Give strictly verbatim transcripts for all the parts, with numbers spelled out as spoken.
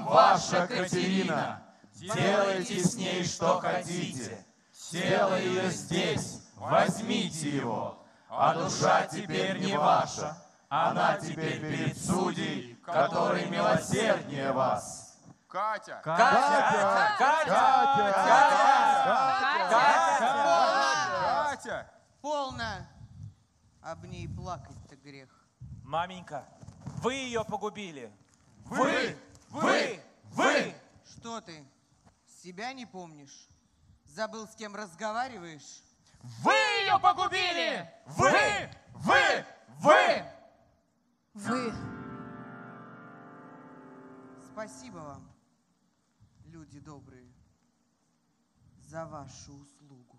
ваша Катерина. Делайте с ней, что хотите. Тело ее здесь, возьмите его. А душа теперь не ваша. Она теперь перед судьей, который милосерднее вас. Катя! Катя! Катя! Катя! Катя! Катя! Полно! Об ней плакать-то грех. Маменька, вы ее погубили. Вы! Вы! Вы! Что ты? Себя не помнишь? Забыл, с кем разговариваешь? Вы ее погубили! Вы! Вы! Вы! Вы. Спасибо вам, люди добрые, за вашу услугу.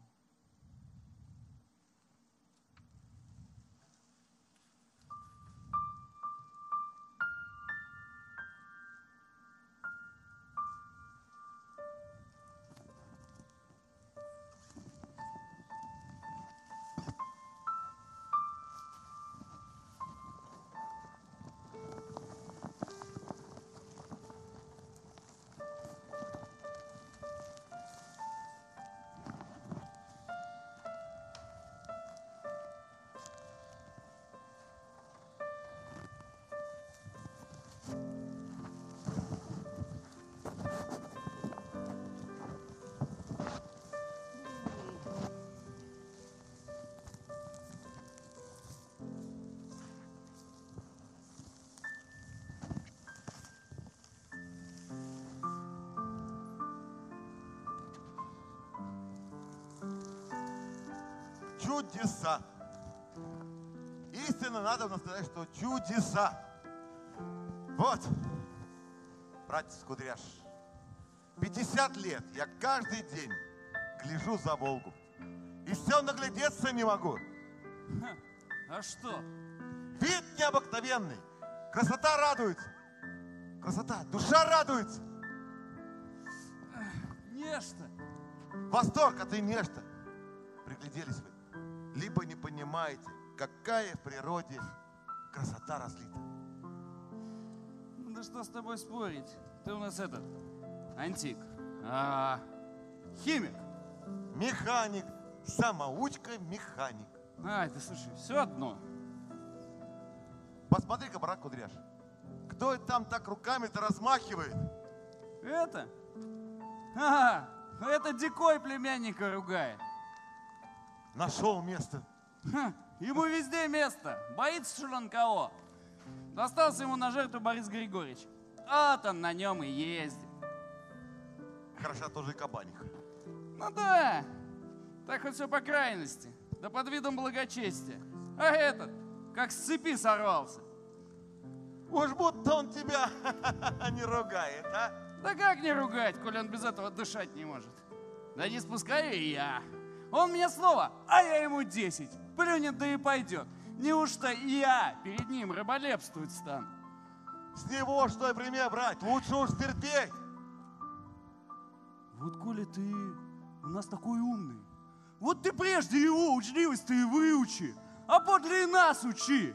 Чудеса. Истинно надо сказать, что чудеса. Вот, братец Кудряш, пятьдесят лет я каждый день гляжу за Волгу. И все наглядеться не могу. А что? Вид необыкновенный. Красота радует. Красота, душа радуется. Нечто. Восторг, а ты нечто. Пригляделись вы. Либо не понимаете, какая в природе красота разлита. Ну да что с тобой спорить? Ты у нас этот, антик. А, химик. Механик. Самоучка-механик. Ай, да слушай, все одно. Посмотри-ка, брат Кудряш. Кто это там так руками-то размахивает? Это? Ага, это Дикой племянника ругает. Нашел место. Ха, ему везде место. Боится, что ли, он кого? Достался ему на жертву Борис Григорьевич. Вот он на нем и ездит. Хороша тоже и кабаниха. Ну да, так вот все по крайности. Да под видом благочестия. А этот, как с цепи сорвался. Уж будто он тебя не ругает, а? Да как не ругать, коли он без этого дышать не может? Да не спускаю и я. Он мне слово, а я ему десять. Плюнет, да и пойдет. Неужто я перед ним рыболепствовать стану? С него что и пример брать, лучше уж терпеть. Вот коли ты у нас такой умный, вот ты прежде его учливость-то и выучи, а подле нас учи.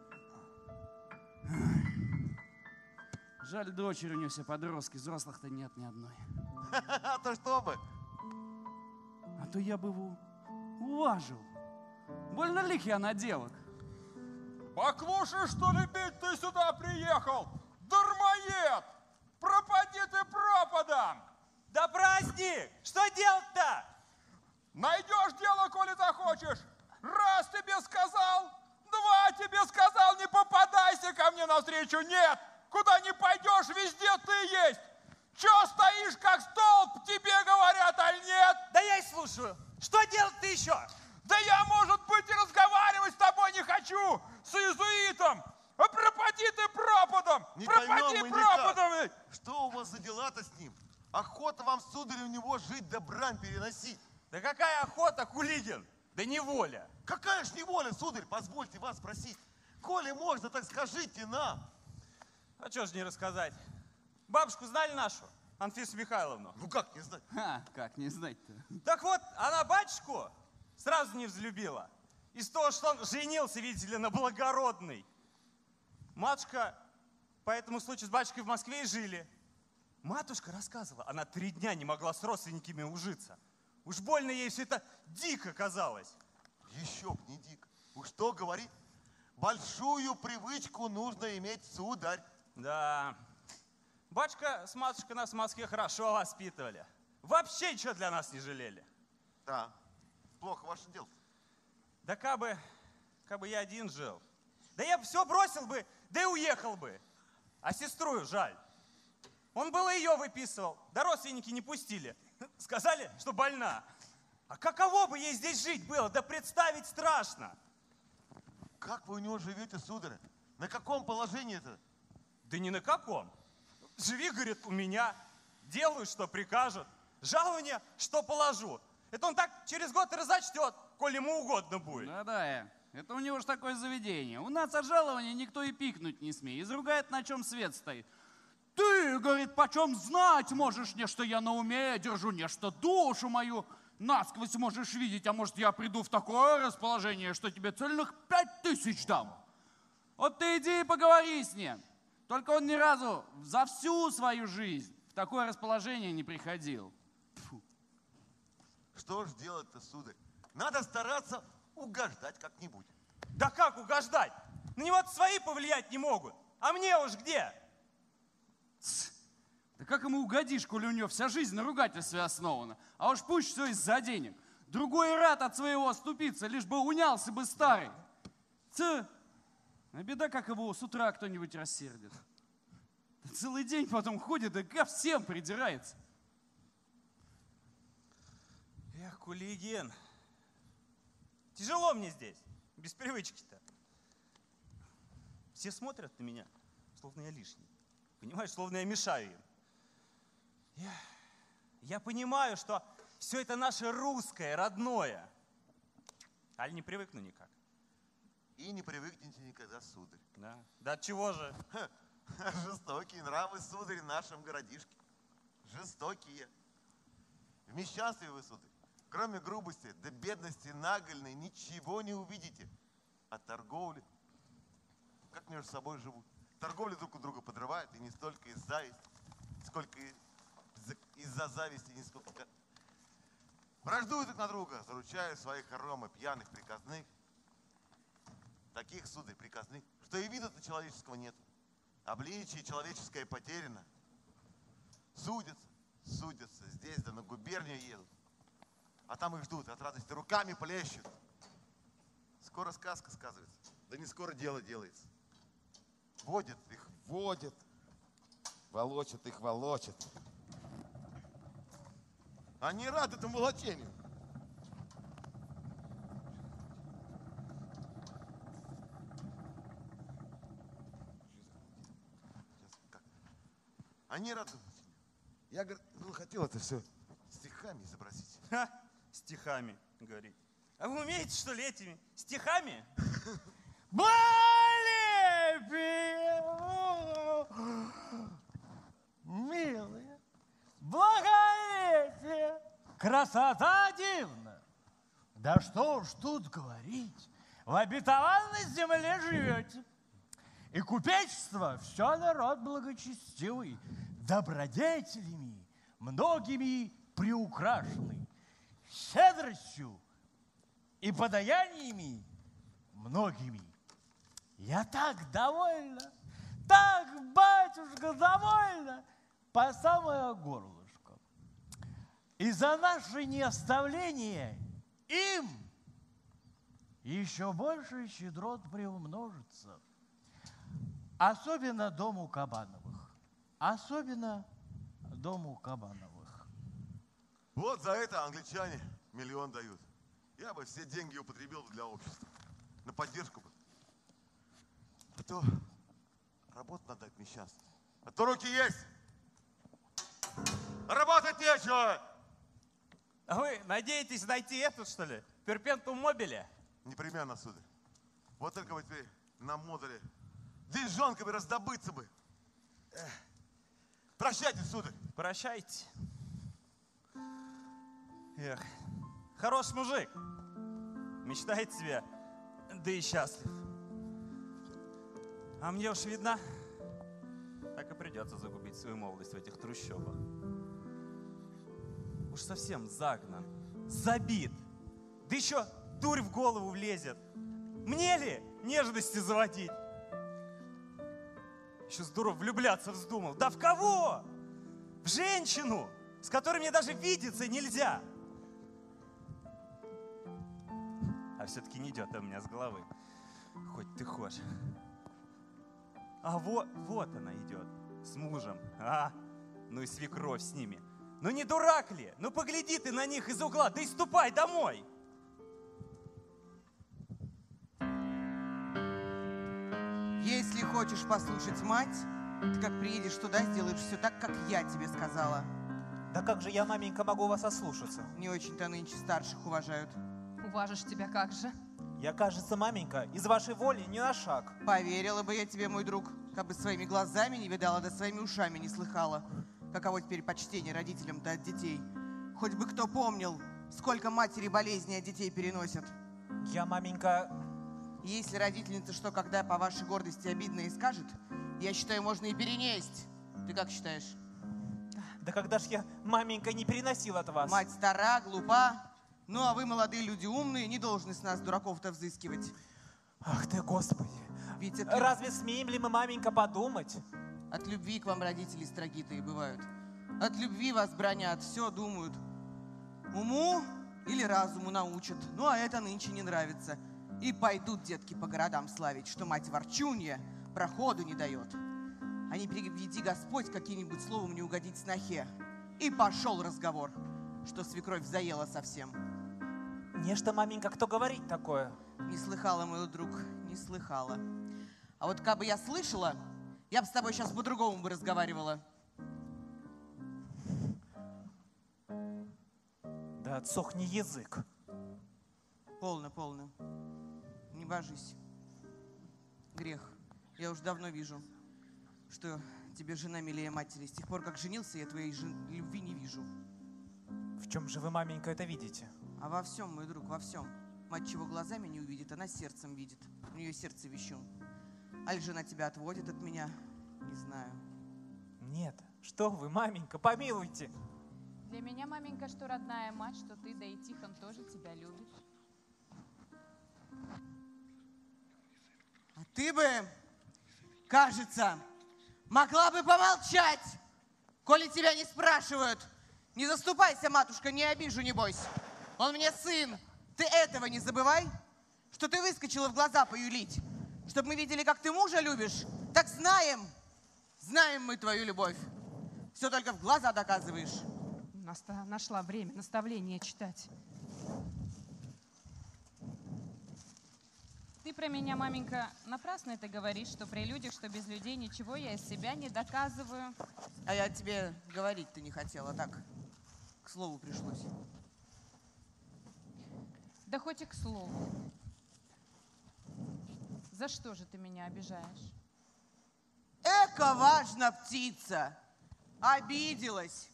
Жаль, дочери у нее все подростки, взрослых-то нет ни одной. А то что бы? А то я бы его уважил. Больно лих я на девок. Баклуши, что ли, бить ты сюда приехал? Дармоед! Пропади ты пропадом! Да праздник! Что делать-то? Найдешь дело, коли захочешь. Раз тебе сказал, два тебе сказал, не попадайся ко мне навстречу. Нет, куда не пойдешь, везде ты есть. Че стоишь, как столб, тебе говорят, аль нет? Да я и слушаю. Что делать-то еще? Да я, может быть, и разговаривать с тобой не хочу, с иезуитом. А пропади ты пропадом! Не Пропади поймем мы пропадом! никак. Что у вас за дела-то с ним? Охота вам, сударь, у него жить да брань переносить. Да какая охота, Кулигин? Да неволя. Какая ж неволя, сударь, позвольте вас спросить. Коли можно, так скажите нам. А что ж не рассказать? Бабушку знали нашу, Анфису Михайловну? Ну как не знать? Ха, как не знать-то? Так вот, она батюшку сразу не взлюбила. Из того, что он женился, видите ли, на благородной. Матушка по этому случаю с батюшкой в Москве и жили. матушка рассказывала, она три дня не могла с родственниками ужиться. Уж больно ей все это дико казалось. Еще б не дико. Уж что говорит? Большую привычку нужно иметь, сударь. Да. Батюшка с матушкой нас в Москве хорошо воспитывали. Вообще ничего для нас не жалели. Да, плохо ваше дело. Да кабы, кабы я один жил. Да я бы все бросил бы, да и уехал бы. А сестру жаль. Он было ее выписывал, да родственники не пустили. Сказали, что больна. А каково бы ей здесь жить было, да представить страшно. Как вы у него живете, сударь? На каком положении это? Да ни на каком. Живи, говорит, у меня. Делаю, что прикажут. Жалование, что положу. Это он так через год и разочтет, коль ему угодно будет. Да-да, это у него ж такое заведение. У нас от жалования никто и пикнуть не смеет. Изругает, на чем свет стоит. Ты, говорит, почем знать можешь, не что я на уме держу, не что душу мою насквозь можешь видеть, а может я приду в такое расположение, что тебе цельных пять тысяч дам. Вот ты иди и поговори с ним. Только он ни разу за всю свою жизнь в такое расположение не приходил. Фу. Что ж делать-то, сударь? Надо стараться угождать как-нибудь. Да как угождать? На него-то свои повлиять не могут. А мне уж где? Да как ему угодишь, коли у него вся жизнь на ругательстве основана? А уж пусть все из-за денег. Другой рад от своего отступиться, лишь бы унялся бы старый. Ц. А беда, как его с утра кто-нибудь рассердит. Целый день потом ходит и ко всем придирается. Эх, Кулигин, тяжело мне здесь, без привычки-то. Все смотрят на меня, словно я лишний. Понимаешь, словно я мешаю им. Я, я понимаю, что все это наше русское, родное. Аль не привыкну никак. И не привыкнете никогда, сударь. Да, да от чего же? Ха, жестокие нравы, сударь, в нашем городишке. Жестокие. В мещанстве вы, сударь, кроме грубости да бедности нагольной, ничего не увидите. А торговли, как между собой живут. Торговля друг у друга подрывает, и не столько из зависти, сколько из-за зависти, не сколько... Враждуют друг на друга, заручая своих хором и пьяных приказных. Таких, сударь, приказных, что и вида-то человеческого нет. Обличие человеческое потеряно. Судятся, судятся, здесь да на губернию едут. А там их ждут, от радости руками плещут. Скоро сказка сказывается, да не скоро дело делается. Водят их, водят. Волочат их, волочат. Они рады этому волочению. Они рады. Я, говорит, ну, хотел это все стихами изобразить. Ха, стихами, говорит. А вы умеете, что ли, этими стихами? Милые, благолепие, красота дивна. Да что уж тут говорить, в обетованной земле живете. И купечество все народ благочестивый, добродетелями, многими приукрашенный, щедростью и подаяниями многими. Я так довольна, так, батюшка, довольна, по самое горлышко. И за наше неоставление им еще больше щедрот приумножится. Особенно дому Кабановых. Особенно дому Кабановых. Вот за это англичане миллион дают. Я бы все деньги употребил для общества. На поддержку бы. А то работу надо дать мещанству. А то руки есть. Работать нечего. А вы надеетесь найти этот, что ли? Перпентум мобиле? Непременно, сударь. Вот только бы теперь на модуле деньжонками раздобыться бы. Эх. Прощайте, сударь. Прощайте. Эх, хороший мужик. Мечтает себе, да и счастлив. А мне уж видно, так так и придется загубить свою молодость в этих трущобах. Уж совсем загнан, забит. Да еще дурь в голову влезет. Мне ли нежности заводить? Еще здорово влюбляться вздумал. Да в кого? В женщину, с которой мне даже видеться нельзя. А все-таки не идет у меня с головы. Хоть ты хочешь. А вот, вот она идет с мужем. А, ну и свекровь с ними. Ну не дурак ли? Ну погляди ты на них из угла, да и ступай домой. Если хочешь послушать мать, ты как приедешь туда, сделаешь все так, как я тебе сказала. Да как же я, маменька, могу вас ослушаться? Не очень-то нынче старших уважают. Уважишь тебя как же? Я, кажется, маменька, из вашей воли ни на шаг. Поверила бы я тебе, мой друг, как бы своими глазами не видала, да своими ушами не слыхала. Каково теперь почтение родителям-то от детей. Хоть бы кто помнил, сколько матери болезни от детей переносят. Я, маменька... Если родительница что, когда по вашей гордости обидно и скажет, я считаю, можно и перенесть. Ты как считаешь? Да когда ж я, маменька, не переносил от вас? Мать стара, глупа. Ну, а вы, молодые люди, умные, не должны с нас, дураков-то, взыскивать. Ах ты, Господи! Ведь от, Разве смеем ли мы, маменька, подумать? от любви к вам родители строги-то и бывают. От любви вас бронят, все думают. Уму или разуму научат. Ну, а это нынче не нравится. И пойдут детки по городам славить, что мать ворчунья проходу не дает. А не приведи Господь каким-нибудь словом не угодить снохе. И пошел разговор, что свекровь заела совсем. Нечто, маменька, кто говорит такое? Не слыхала, мой друг, не слыхала. А вот как бы я слышала, я бы с тобой сейчас по-другому бы разговаривала. Да отсохни язык. Полно, полно. Не божись. Грех. Я уж давно вижу, что тебе жена милее матери. С тех пор, как женился, я твоей жен... любви не вижу. В чем же вы, маменька, это видите? А во всем, мой друг, во всем. Мать чего глазами не увидит, она сердцем видит. У нее сердце вещун. Аль жена тебя отводит от меня? Не знаю. Нет. Что вы, маменька, помилуйте. Для меня, маменька, что родная мать, что ты, да и Тихон тоже тебя любит. А ты бы, кажется, могла бы помолчать, коли тебя не спрашивают. Не заступайся, матушка, не обижу, не бойся. Он мне сын. Ты этого не забывай, что ты выскочила в глаза поюлить. Чтобы мы видели, как ты мужа любишь. Так знаем, знаем мы твою любовь. Все только в глаза доказываешь. Наста- Нашла время наставления читать. Ты про меня, маменька, напрасно это говоришь, что при людях, что без людей ничего я из себя не доказываю. А я тебе говорить-то не хотела, так, к слову пришлось. Да хоть и к слову. За что же ты меня обижаешь? Эко важно, птица, обиделась.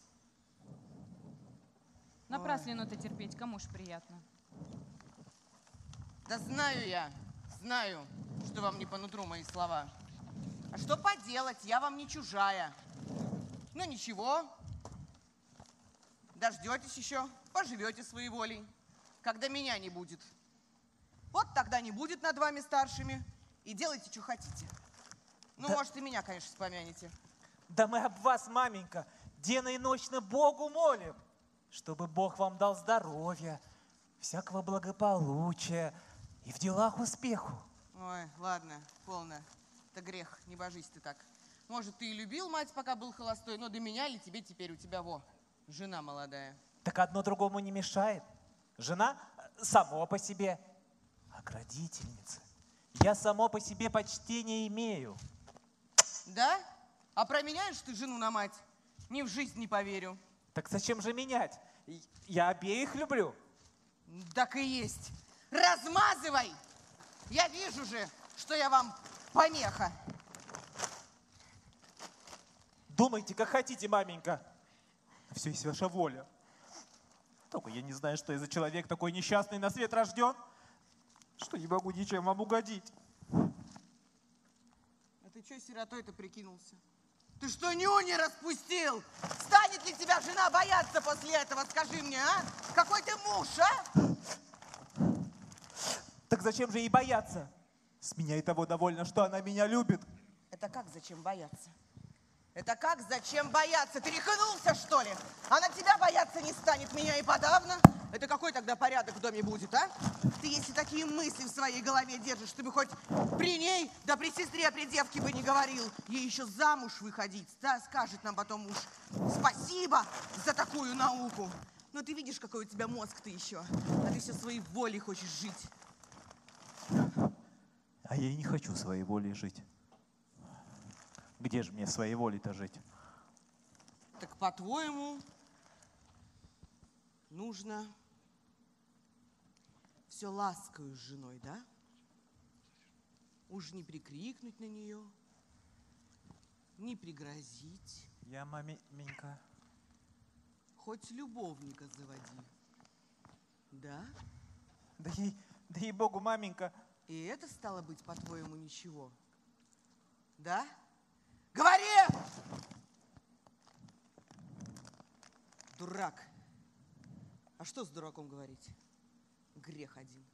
Напраслину ты терпеть, кому ж приятно. Да знаю я, знаю, что вам не по нутру мои слова. А что поделать, я вам не чужая. Ну ничего, дождетесь еще, поживете своей волей, когда меня не будет. Вот тогда не будет над вами старшими, и делайте, что хотите. Ну, Да. может, и меня, конечно, вспомянете. Да мы об вас, маменька, денно и ночно Богу молим, чтобы Бог вам дал здоровья, всякого благополучия и в делах успеху. Ой, ладно, полно. Это грех, не божись ты так. Может, ты и любил мать, пока был холостой, но до меня ли тебе теперь, у тебя, во, жена молодая. Так одно другому не мешает. Жена само по себе, а к родительнице я само по себе почтение имею. Да? А променяешь ты жену на мать? Ни в жизнь не поверю. Так зачем же менять? Я обеих люблю. Так и есть. Размазывай! Я вижу же, что я вам помеха. Думайте, как хотите, маменька. Все есть ваша воля. Только я не знаю, что я за человек такой несчастный на свет рожден, что не могу ничем вам угодить. А ты что сиротой-то прикинулся? Ты что, нюни распустил? Станет ли тебя жена бояться после этого, скажи мне, а? Какой ты муж, а? Так зачем же ей бояться? С меня и того довольно, что она меня любит. Это как зачем бояться? Это как зачем бояться? Ты рехнулся, что ли? Она тебя бояться не станет, меня и подавно. Это какой тогда порядок в доме будет, а? Ты если такие мысли в своей голове держишь, ты бы хоть при ней, да при сестре, при девке бы не говорил. Ей еще замуж выходить, да, скажет нам потом муж. Спасибо за такую науку. Но ты видишь, какой у тебя мозг-то еще. А ты все своей волей хочешь жить. А я и не хочу своей волей жить. Где же мне своей волей-то жить? Так, по-твоему, нужно все ласкою с женой, да? Уж не прикрикнуть на нее, не пригрозить. Я, маменька. Хоть любовника заводи. Да? Да ей, да ей-богу, маменька. И это стало быть, по-твоему, ничего? Да? Говори! Дурак. А что с дураком говорить? Грех один.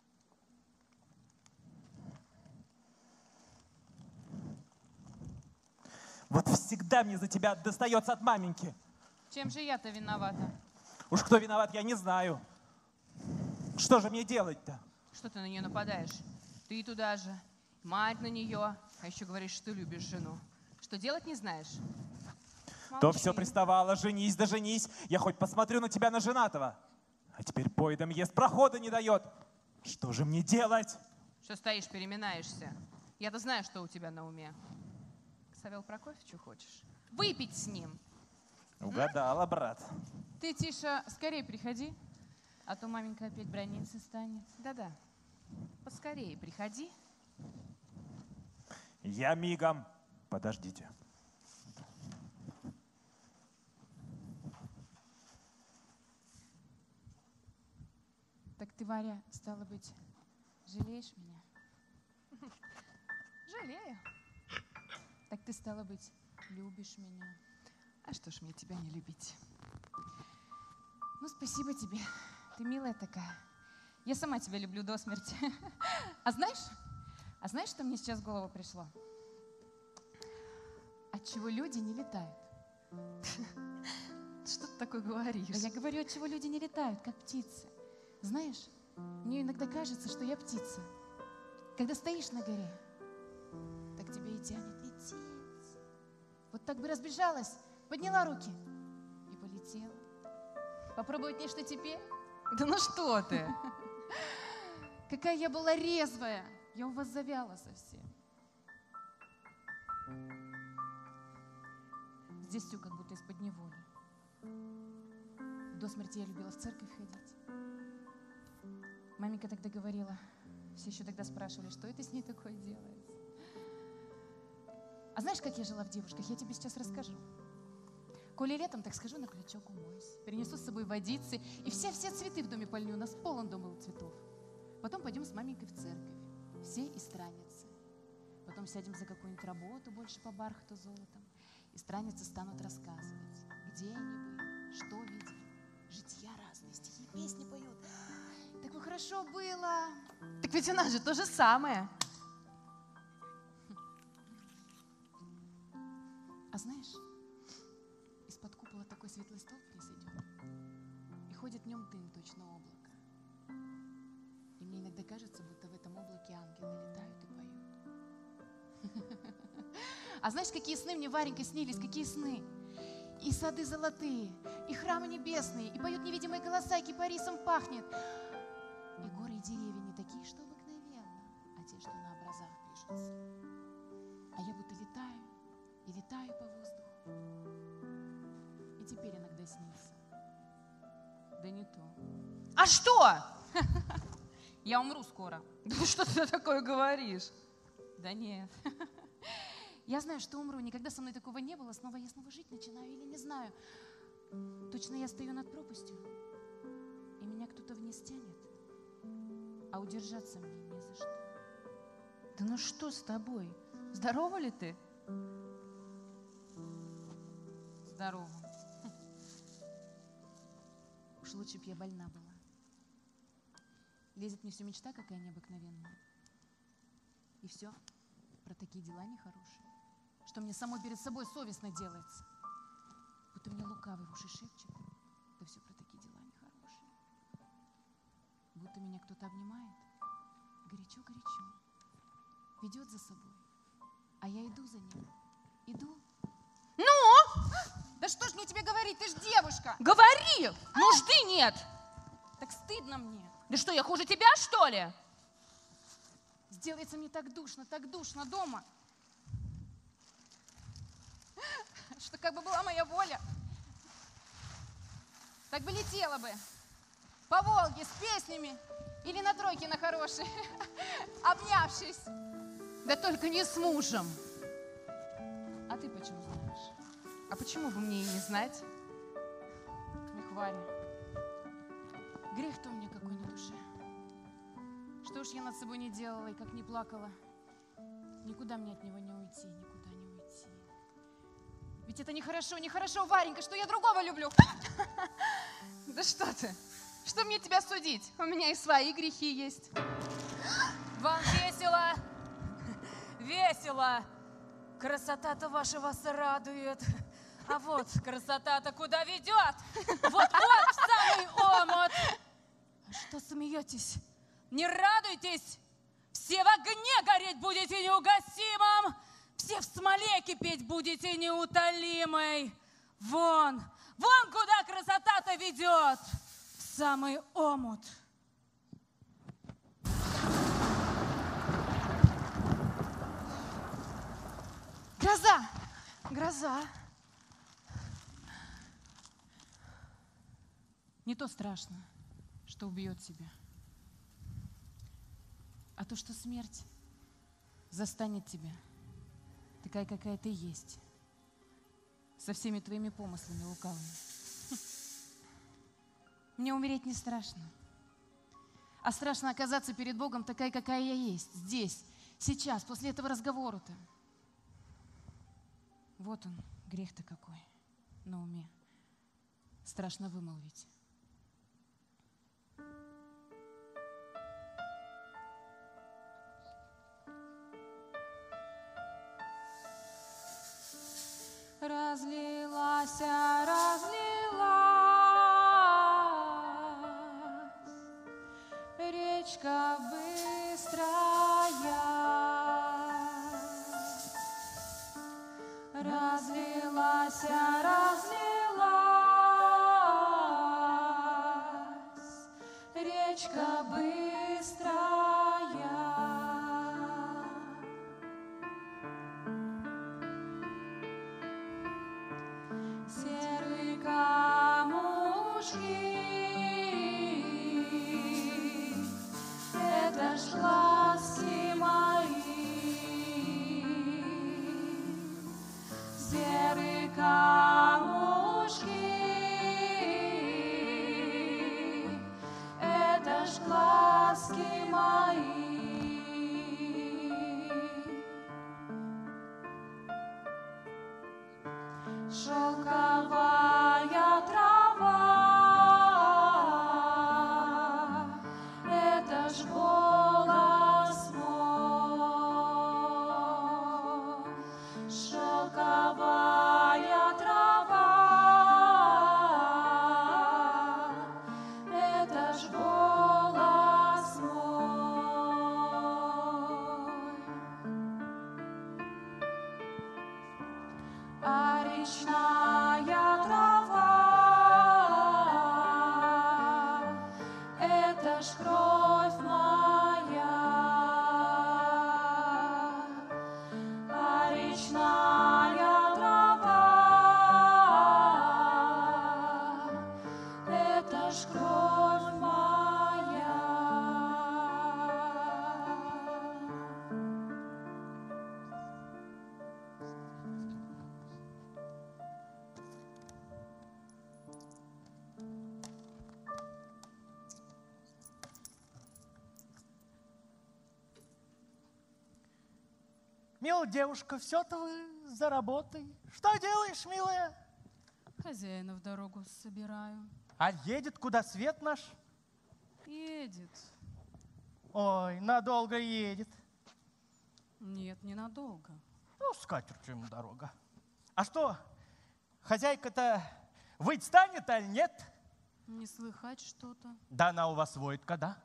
Вот всегда мне за тебя достается от маменьки. Чем же я-то виновата? Уж кто виноват, я не знаю. Что же мне делать-то? Что ты на нее нападаешь? Ты туда же. Мать на нее. А еще говоришь, что любишь жену. Что делать не знаешь? То Молчи. все приставало, женись да женись. Я хоть посмотрю на тебя, на женатого. А теперь поедом ест, прохода не дает. Что же мне делать? Что стоишь, переминаешься? Я-то знаю, что у тебя на уме. К Савелу Прокофьевичу хочешь? Выпить с ним. Угадала, брат. Ты, Тиша, скорее приходи, а то маменька опять браниться станет. Да-да, поскорее приходи. Я мигом. Подождите. Так ты, Варя, стало быть, жалеешь меня? Жалею. Так ты, стало быть, любишь меня. А что ж мне тебя не любить? Ну, спасибо тебе. Ты милая такая. Я сама тебя люблю до смерти. А знаешь, а знаешь, что мне сейчас в голову пришло? Отчего люди не летают? Что ты такое говоришь? Я говорю, отчего люди не летают, как птицы. Знаешь, мне иногда кажется, что я птица. Когда стоишь на горе, так тебя и тянет лететь. Вот так бы разбежалась, подняла руки и полетела. Попробовать мне что теперь? Да ну что ты? Какая я была резвая. Я у вас завяла совсем. Здесь все как будто из-под неволи. До смерти я любила в церковь ходить. Маменька тогда говорила, все еще тогда спрашивали, что это с ней такое делается. А знаешь, как я жила в девушках? Я тебе сейчас расскажу. Коли летом, так скажу, на крючок умоюсь. Перенесу с собой водицы, и все-все цветы в доме польню. У нас полон дом был цветов. Потом пойдем с маменькой в церковь. Все и страницы. Потом сядем за какую-нибудь работу больше по бархату золотом. И страницы станут рассказывать, где они были, что видели. Житья разные, стихи, песни поют. Так бы хорошо было. Так ведь у нас же то же самое. А знаешь, из-под купола такой светлый столб вниз идет, и ходит в нем дым, точно облако. И мне иногда кажется, будто в этом облаке ангелы летают и поют. А знаешь, какие сны мне, Варенька, снились, какие сны? И сады золотые, и храмы небесные, и поют невидимые голоса, и кипарисом пахнет. И горы и деревья не такие, что обыкновенно, а те, что на образах пишутся. А я будто летаю, и летаю по воздуху. И теперь иногда снится. Да не то. А что? Я умру скоро. Да что ты такое говоришь? Да нет. Я знаю, что умру. Никогда со мной такого не было. Снова я снова жить начинаю или не знаю. Точно я стою над пропастью, и меня кто-то вниз тянет, а удержаться мне не за что. Да ну что с тобой? Здорова ли ты? здоровым. Уж лучше б я больна была. Лезет мне все мечта какая необыкновенная. И все про такие дела нехорошие, что мне самой перед собой совестно делается. Будто мне лукавый в уши шепчет, да все про такие дела нехорошие. Будто меня кто-то обнимает, горячо-горячо, ведет за собой, а я иду за ним, иду. Ну? Да что ж мне тебе говорить, ты ж девушка. Говори! Нужды нет. Так стыдно мне. Да что, я хуже тебя, что ли? Сделается мне так душно, так душно дома, что как бы была моя воля, так бы летела бы по Волге с песнями или на тройке на хорошей, обнявшись. Да только не с мужем. А ты почему знаешь? А почему бы мне и не знать? Эх, Варя, грех-то у меня какой на душе. Что уж я над собой не делала и как не плакала, никуда мне от него не уйти, никуда не уйти. Ведь это нехорошо, нехорошо, Варенька, что я другого люблю. Да что ты? Что мне тебя судить? У меня и свои грехи есть. Вам весело? Весело. Красота-то ваша вас радует. А вот красота-то куда ведет? Вот-вот в самый омут. А что смеетесь? Не радуйтесь. Все в огне гореть будете неугасимым. Все в смоле кипеть будете неутолимой. Вон, вон куда красота-то ведет. В самый омут. Гроза! Гроза! Не то страшно, что убьет тебя, а то, что смерть застанет тебя, такая, какая ты есть, со всеми твоими помыслами лукавыми. Мне умереть не страшно, а страшно оказаться перед Богом такая, какая я есть, здесь, сейчас, после этого разговора-то. Вот он, грех-то какой на уме. Страшно вымолвить. Разлилась, разлилась речка быстрая, разлилась, разлилась речка быстрая. Серые камушки, это ж глазки мои. Серые камушки, это ж глазки мои. Шелковая трава, это ж голос мой. Шелковая трава, это ж голос мой. А речная трава, это ж кровь моя. А речная трава, это ж кровь моя. Милая девушка, все-то вы за работой. Что делаешь, милая? Хозяина в дорогу собираю. А едет куда свет наш? Едет. Ой, надолго едет. Нет, ненадолго. Ну, с катертью ему дорога. А что, хозяйка-то выть станет, аль нет? Не слыхать что-то. Да она у вас воет когда?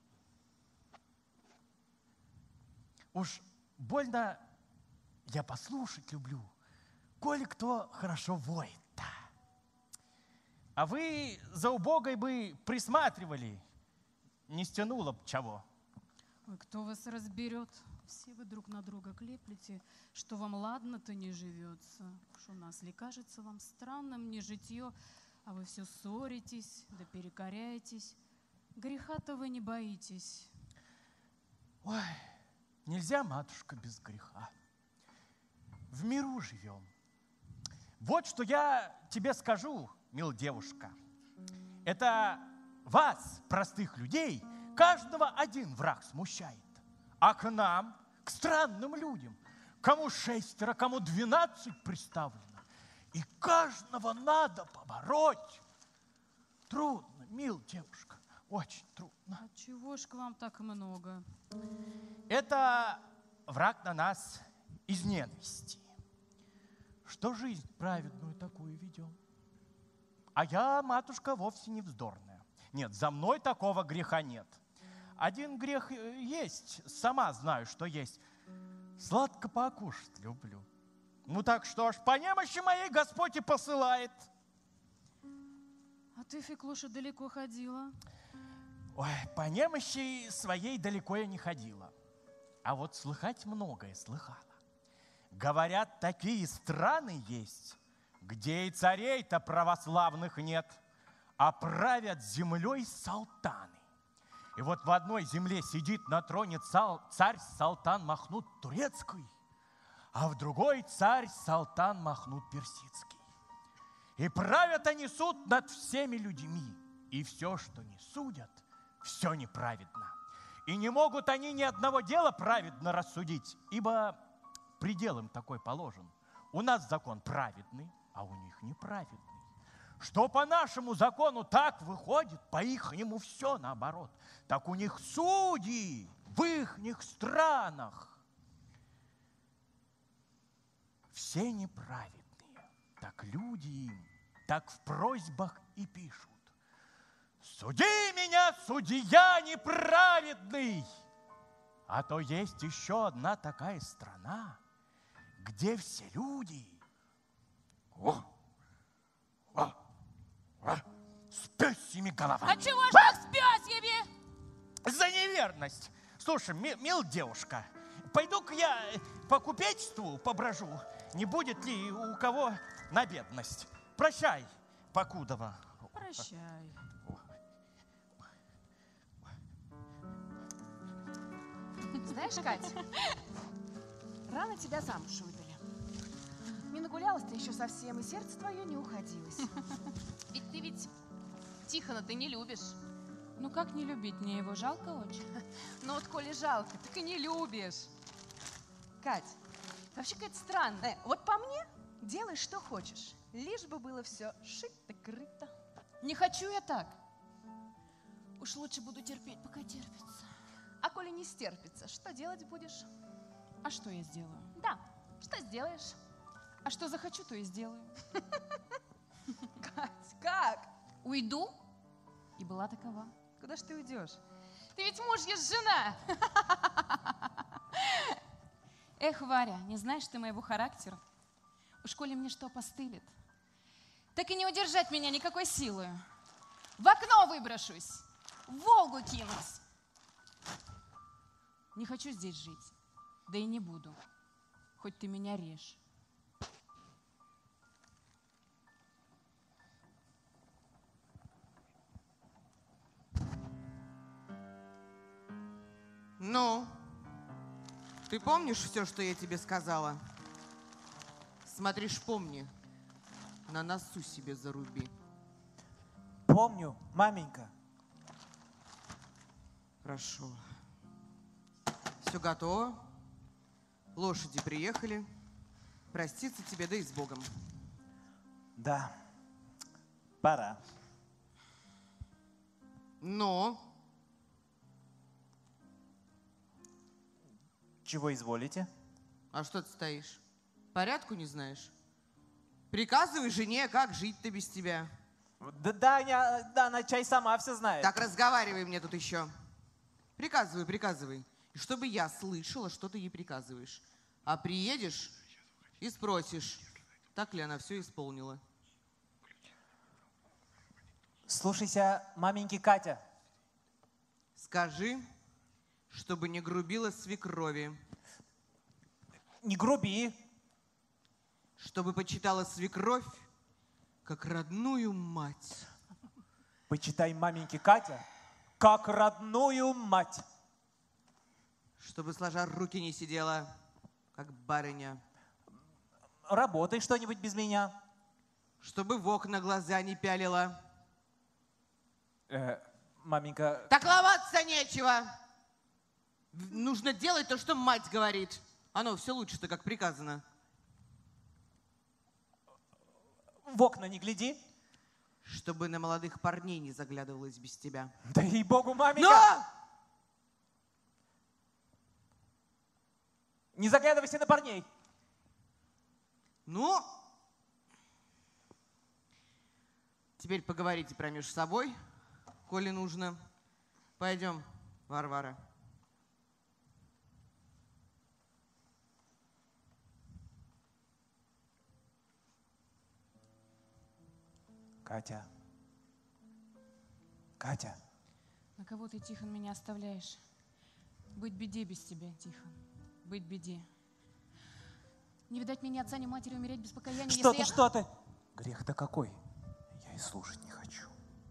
Уж больно я послушать люблю, коли кто хорошо воет-то. А вы за убогой бы присматривали, не стянуло б чего. Ой, кто вас разберет? Все вы друг на друга клеплете, что вам ладно-то не живется, что нас ли кажется вам странным не житье, а вы все ссоритесь, да перекоряетесь. Греха-то вы не боитесь. Ой, нельзя, матушка, без греха. В миру живем. Вот что я тебе скажу, мил девушка. Это вас, простых людей, каждого один враг смущает. А к нам, к странным людям, кому шестеро, кому двенадцать приставлено. И каждого надо побороть. Трудно, мил девушка, очень трудно. А чего ж к вам так много? Это враг на нас из ненависти. Что жизнь праведную такую ведем. А я, матушка, вовсе не вздорная. Нет, за мной такого греха нет. Один грех есть, сама знаю, что есть. Сладко покушать люблю. Ну так что ж, по немощи моей Господь и посылает. А ты, Феклуша, далеко ходила? Ой, по немощи своей далеко я не ходила. А вот слыхать многое слыхала. Говорят, такие страны есть, где и царей-то православных нет, а правят землей салтаны. И вот в одной земле сидит на троне царь Салтан Махмуд Турецкий, а в другой царь Салтан Махмуд Персидский. И правят они суд над всеми людьми, и все, что не судят, все неправедно. И не могут они ни одного дела праведно рассудить, ибо предел им такой положен. У нас закон праведный, а у них неправедный. Что по нашему закону так выходит, по ихнему все наоборот. Так у них судьи в ихних странах все неправедные. Так люди им, так в просьбах и пишут. Суди меня, судья неправедный! А то есть еще одна такая страна, где все люди о, о, о, с пёсьими головами. А чего ж так с пёсьями? За неверность. Слушай, ми, мил девушка, пойду-ка я по купечеству поброжу, не будет ли у кого на бедность. Прощай, Покудова. Прощай. Знаешь, Катя, рано тебя замуж выдали. Не нагулялась ты еще совсем, и сердце твое не уходилось. Ведь ты ведь Тихона ты не любишь. Ну как не любить? Мне его жалко очень. Ну вот коли жалко, так и не любишь. Кать, вообще какая-то странная. Э, вот по мне, делай, что хочешь. Лишь бы было все шито-крыто. Не хочу я так. Уж лучше буду терпеть, пока терпится. А коли не стерпится, что делать будешь? А что я сделаю? Да, что сделаешь? А что захочу, то и сделаю. Кать, как? Уйду, и была такова. Куда ж ты уйдешь? Ты ведь муж, есть жена. Эх, Варя, не знаешь ты моего характера? Уж коли мне что постылит, так и не удержать меня никакой силой. В окно выброшусь, в Волгу кинусь. Не хочу здесь жить, да и не буду, хоть ты меня режь. Ну, ты помнишь все, что я тебе сказала? Смотришь, помни, на носу себе заруби. Помню, маменька. Хорошо. Все готово. Лошади приехали. Проститься тебе, да и с Богом. Да, Пора. Ну? Чего изволите? А что ты стоишь? Порядку не знаешь? Приказывай жене, как жить-то без тебя. Да, да, я- да, она чай сама все знает. Так разговаривай мне тут еще. Приказывай, приказывай. И чтобы я слышала, что ты ей приказываешь. А приедешь и спросишь, так ли она все исполнила. Слушайся, маменьки Катя. Скажи, чтобы не грубила свекрови. Не груби. Чтобы почитала свекровь, как родную мать. Почитай маменьки Катя, как родную мать. Чтобы сложа руки не сидела, как барыня. Работай что-нибудь без меня. Чтобы в окна глаза не пялила. Э, маменька... Так ловаться нечего. В- Нужно делать то, что мать говорит. Оно все лучше-то, как приказано. В окна не гляди. Чтобы на молодых парней не заглядывалась без тебя. Да ей-богу, маменька! Но! Не заглядывайся на парней. Ну, теперь поговорите про между собой, коли нужно. Пойдем, Варвара. Катя. Катя. На кого ты, Тихон, меня оставляешь? Быть беде без тебя, Тихон. Быть беде. Не видать мне ни отца, ни матери, умереть без покаяния. Что если ты, я... что ты? Грех-то какой? Я и слушать не хочу.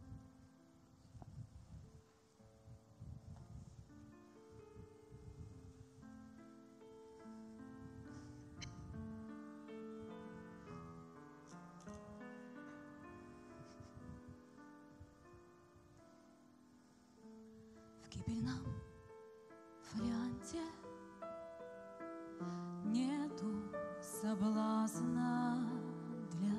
В гибельном фолианте нету соблазна для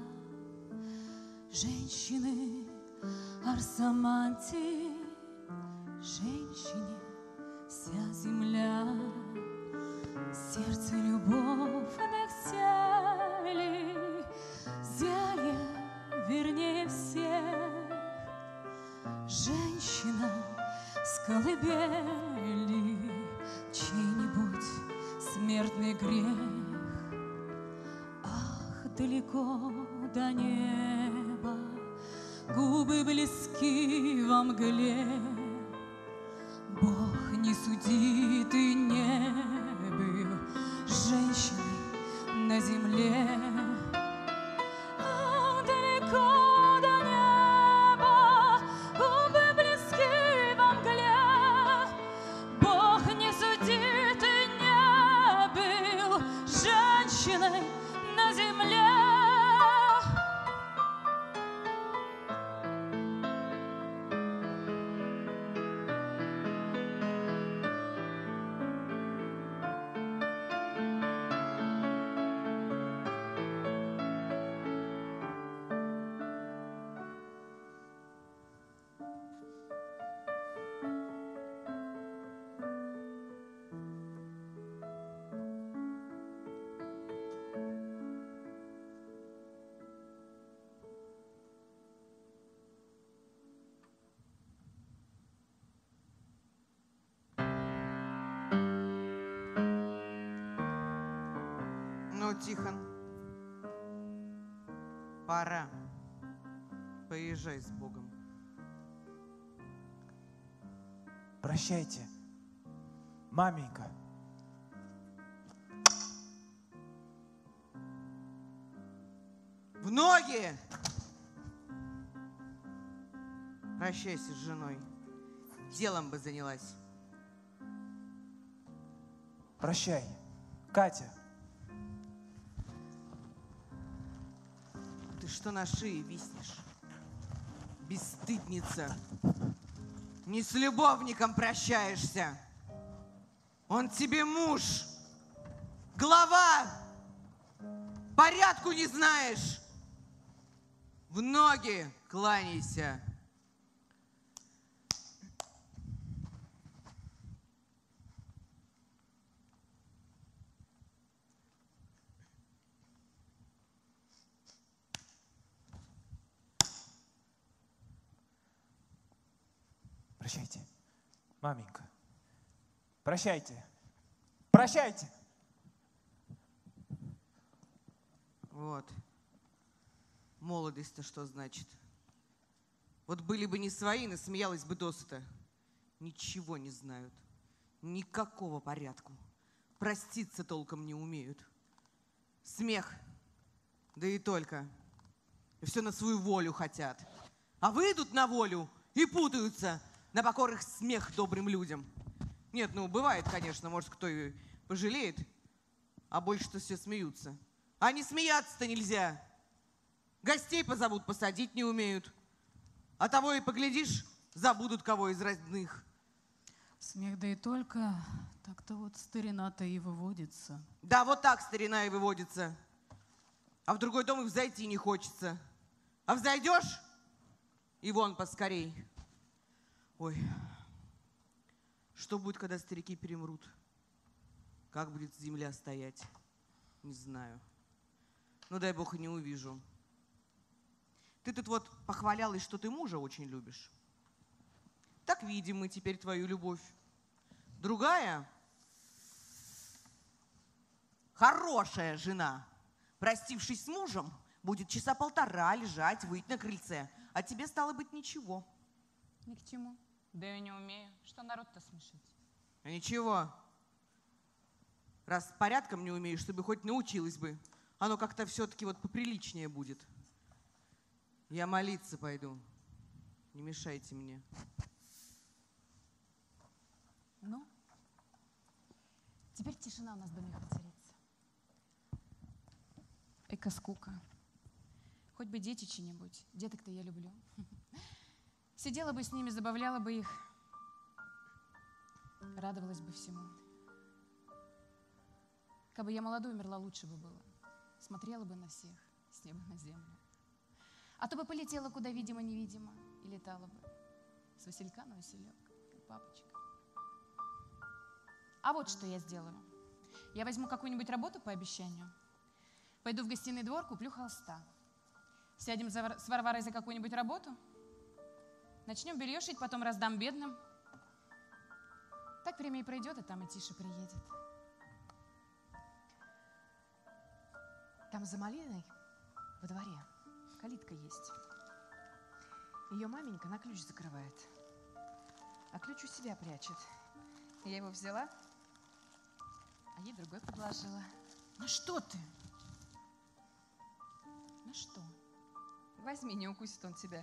женщины Арсаманти, женщине вся земля, сердце любовных зелий, зелье вернее всех, женщина с колыбели, чей-нибудь смертный грех. Ах, далеко до неба, губы близки во мгле. Бог не судит и не был женщиной на земле. Ах, далеко до неба, губы близки во мгле. Бог не судит и не был женщиной на земле. Ну, Тихон, пора. Поезжай с Богом. Прощайте, маменька. В ноги! Прощайся с женой. Делом бы занялась. Прощай, Катя. Ты что на шее виснешь? Бесстыдница. Не с любовником прощаешься. Он тебе муж. Глава. Порядку не знаешь. В ноги. Кланяйся. Прощайте, маменька. Прощайте. Прощайте. Вот. Молодость-то что значит? Вот были бы не свои, насмеялась бы досыта. Ничего не знают. Никакого порядку. Проститься толком не умеют. Смех. Да и только. И все на свою волю хотят. А выйдут на волю и путаются на покорах смех добрым людям. Нет, ну бывает, конечно, может кто и пожалеет, а больше-то все смеются. А не смеяться-то нельзя. Гостей позовут, посадить не умеют. А того и поглядишь, забудут кого из родных. Смех да и только, так-то вот старина-то и выводится. Да, вот так старина и выводится. А в другой дом и взойти не хочется. А взойдешь, и вон поскорей. Ой, что будет, когда старики перемрут? Как будет земля стоять? Не знаю. Ну, дай бог, и не увижу. Ты тут вот похвалялась, что ты мужа очень любишь. Так видим мы теперь твою любовь. Другая, хорошая жена, простившись с мужем, будет часа полтора лежать, выть на крыльце. А тебе стало быть ничего. Ни к чему. Да я не умею. Что народ-то смешить? А ничего. Раз порядком не умеешь, чтобы хоть научилась бы. Оно как-то все-таки вот поприличнее будет. Я молиться пойду. Не мешайте мне. Ну, теперь тишина у нас в доме воцарится. Эка скука. Хоть бы дети чьи-нибудь. Деток-то я люблю. Сидела бы с ними, забавляла бы их. Радовалась бы всему. Кабы я молодой умерла, лучше бы было. Смотрела бы на всех, с неба на землю. А то бы полетела куда видимо-невидимо и летала бы с василька на василек, как папочка. А вот что я сделаю. Я возьму какую-нибудь работу по обещанию, пойду в гостиный двор, куплю холста. Сядем за, с Варварой за какую-нибудь работу, начнем белье шить, потом раздам бедным. Так время и пройдет, а там и Тиша приедет. Там за малиной во дворе калитка есть. Ее маменька на ключ закрывает, а ключ у себя прячет. Я его взяла, а ей другой предложила. На что ты? На что? Возьми, не укусит он тебя.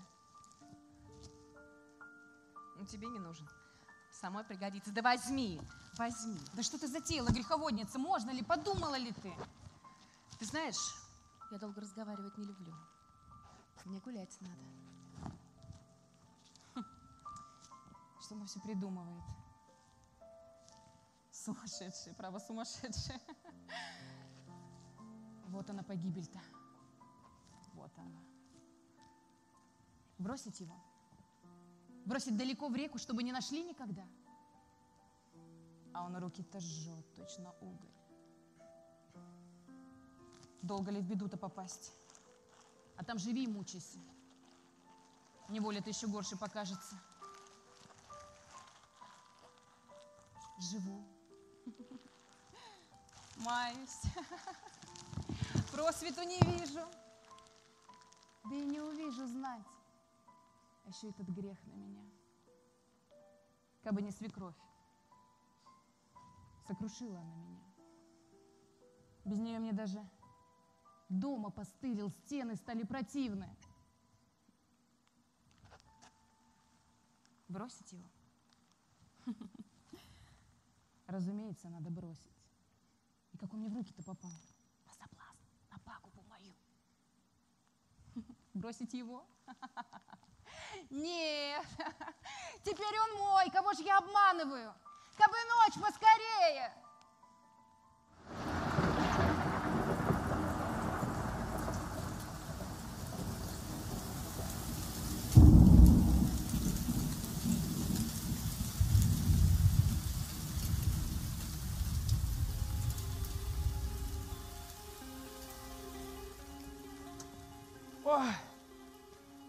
Он тебе не нужен. Самой пригодится. Да возьми, возьми. Да что ты затеяла, греховодница? Можно ли? Подумала ли ты? Ты знаешь, я долго разговаривать не люблю. Мне гулять надо. Хм. Что она все придумывает? Сумасшедшая, право, сумасшедшая. Вот она погибель-то. Вот она. Бросить его? Бросить далеко в реку, чтобы не нашли никогда? А он руки-то жжет, точно уголь. Долго ли в беду-то попасть? А там живи и мучайся. Неволя-то еще горше покажется. Живу. Маюсь. Просвету не вижу. Да и не увижу знать. А еще этот грех на меня. Кабы не свекровь. Сокрушила она меня. Без нее мне даже дом опостылил, стены стали противны. Бросить его? Разумеется, надо бросить. И как он мне в руки-то попал? На соблазн, на пагубу мою. Бросить его? Нет, теперь он мой, кого же я обманываю? Кабы ночь поскорее!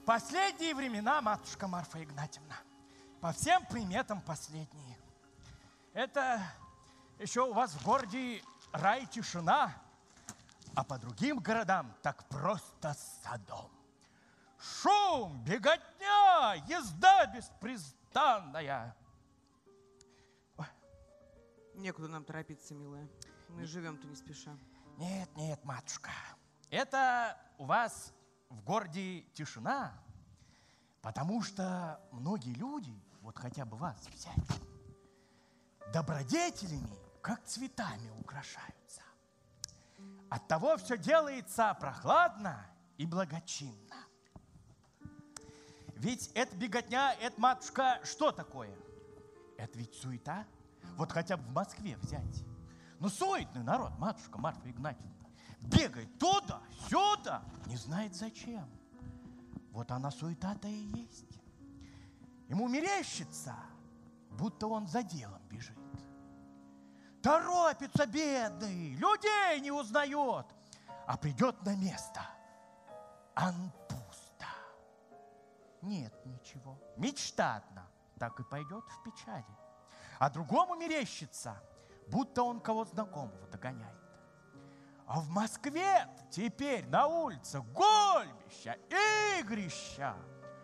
Последние времена, матушка Марфа Игнатьевна, по всем приметам последние. Это еще у вас в городе рай и тишина, а по другим городам так просто садом. Шум, беготня, езда беспрестанная. Некуда нам торопиться, милая. Мы живем-то не спеша. Нет, нет, матушка. Это у вас в городе тишина, потому что многие люди, вот хотя бы вас взять, добродетелями, как цветами украшаются. Оттого все делается прохладно и благочинно. Ведь эта беготня, это, матушка, что такое? Это ведь суета. Вот хотя бы в Москве взять. Ну, суетный народ, матушка Марфа Игнатьевна. Бегает туда, сюда, не знает зачем. Вот она суета-то и есть. Ему мерещится, будто он за делом бежит. Торопится бедный, людей не узнает, а придет на место. Ан пусто. Нет ничего. Мечта одна, так и пойдет в печали. А другому мерещится, будто он кого знакомого догоняет. А в Москве теперь на улице гольбища, игрища.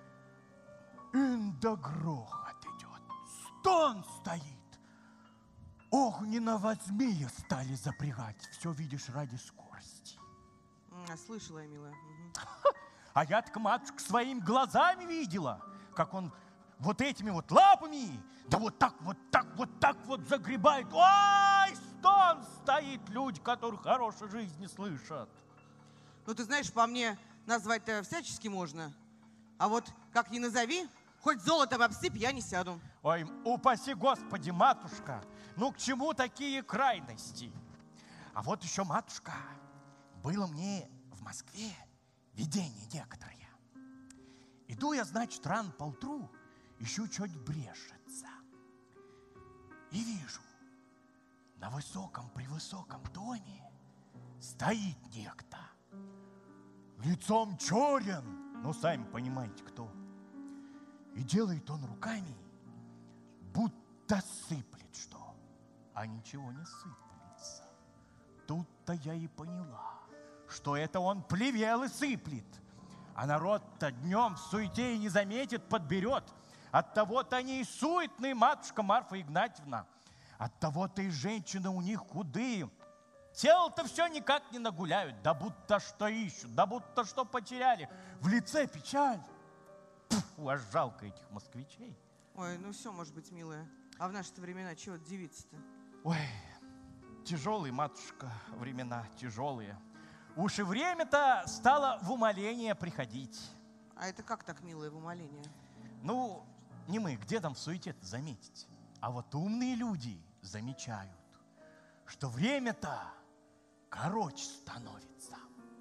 Инда грохот идет, стон стоит. Огненного змея стали запрягать. Все видишь ради скорости. А, слышала я, милая. Угу. А я так, матушка, своими глазами видела, как он вот этими вот лапами, да вот так, вот так, вот так вот загребает. Ой, стон стоит, люди, которые хорошей жизни слышат. Ну, ты знаешь, по мне назвать-то всячески можно. А вот как ни назови, хоть золотом обсыпь, я не сяду. Ой, упаси Господи, матушка, ну к чему такие крайности? А вот еще, матушка, было мне в Москве видение некоторое. Иду я, значит, рано поутру, ищу чуть брешется. И вижу, на высоком-превысоком доме стоит некто. Лицом черен, ну, сами понимаете, кто. И делает он руками, будто сыплет что, а ничего не сыплется. Тут-то я и поняла, что это он плевел и сыплет, а народ-то днем в суете и не заметит, подберет. Оттого-то они и суетные, матушка Марфа Игнатьевна. Оттого-то и женщины у них худые. Тело-то все никак не нагуляют, да будто что ищут, да будто что потеряли. В лице печаль. Пф, у вас жалко этих москвичей. Ой, ну все, может быть, милая. А в наши-то времена чего девица-то? Ой, тяжелые, матушка, времена тяжелые. Уж и время-то стало в умоление приходить. А это как так, милая, в умоление? Ну, не мы, где там в суете-то заметить? А вот умные люди замечают, что время-то короче становится.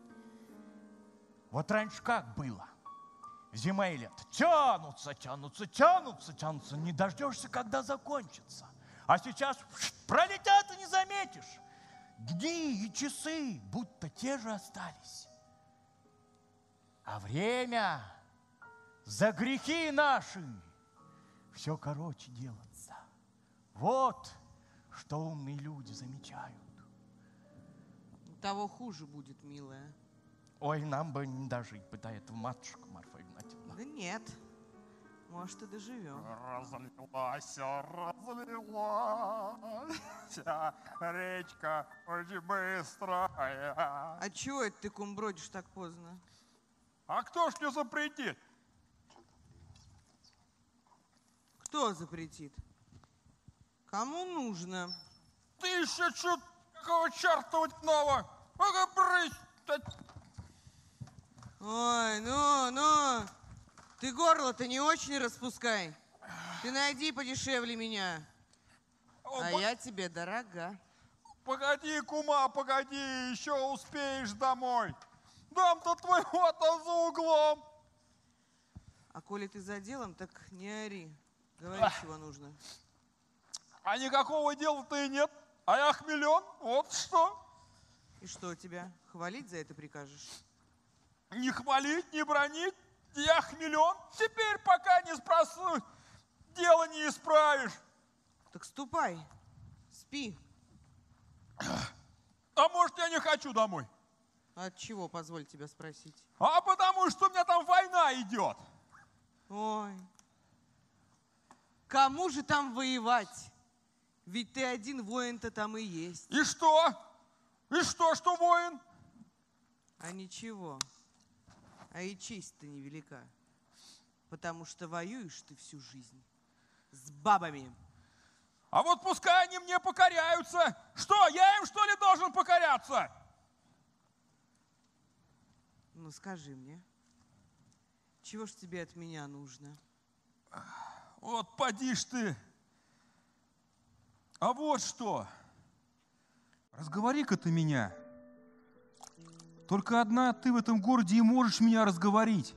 Вот раньше как было? Зима и лето тянутся, тянутся, тянутся, тянутся. Не дождешься, когда закончится. А сейчас пролетят и не заметишь. Дни и часы будто те же остались. А время за грехи наши все короче делается. Вот что умные люди замечают. Того хуже будет, милая. Ой, нам бы не дожить бы до этого, матушка Марфа Игнатьевна. Да нет. Может, и доживем. Разлилась, разлилась речка очень быстрая. А чего это ты, кум, бродишь так поздно? А кто ж не запретит? Кто запретит? Кому нужно? Тысячу какого черта утного! Ну-ка, брысь! Ой, ну, ну, ты горло-то не очень распускай. Ты найди подешевле меня. А я тебе дорога. Погоди, кума, погоди, еще успеешь домой. Дом-то твой вот он за углом. А коли ты за делом, так не ори. Говори, чего нужно. А никакого дела-то и нет. А я хмелен, вот что. И что, тебя хвалить за это прикажешь? Не хвалить, не бронить, Я хмелен, теперь пока не спросу, дело не исправишь. Так ступай, спи. А может, я не хочу домой? От чего, позволь тебя спросить? А потому что у меня там война идет. Ой, кому же там воевать? Ведь ты один воин-то там и есть. И что? И что, что воин? А ничего. А и честь-то невелика. Потому что воюешь ты всю жизнь с бабами. А вот пускай они мне покоряются. Что, я им что ли должен покоряться? Ну скажи мне, чего ж тебе от меня нужно? Вот поди ж ты. А вот что. Разговори-ка ты меня. Только одна ты в этом городе и можешь меня разговорить.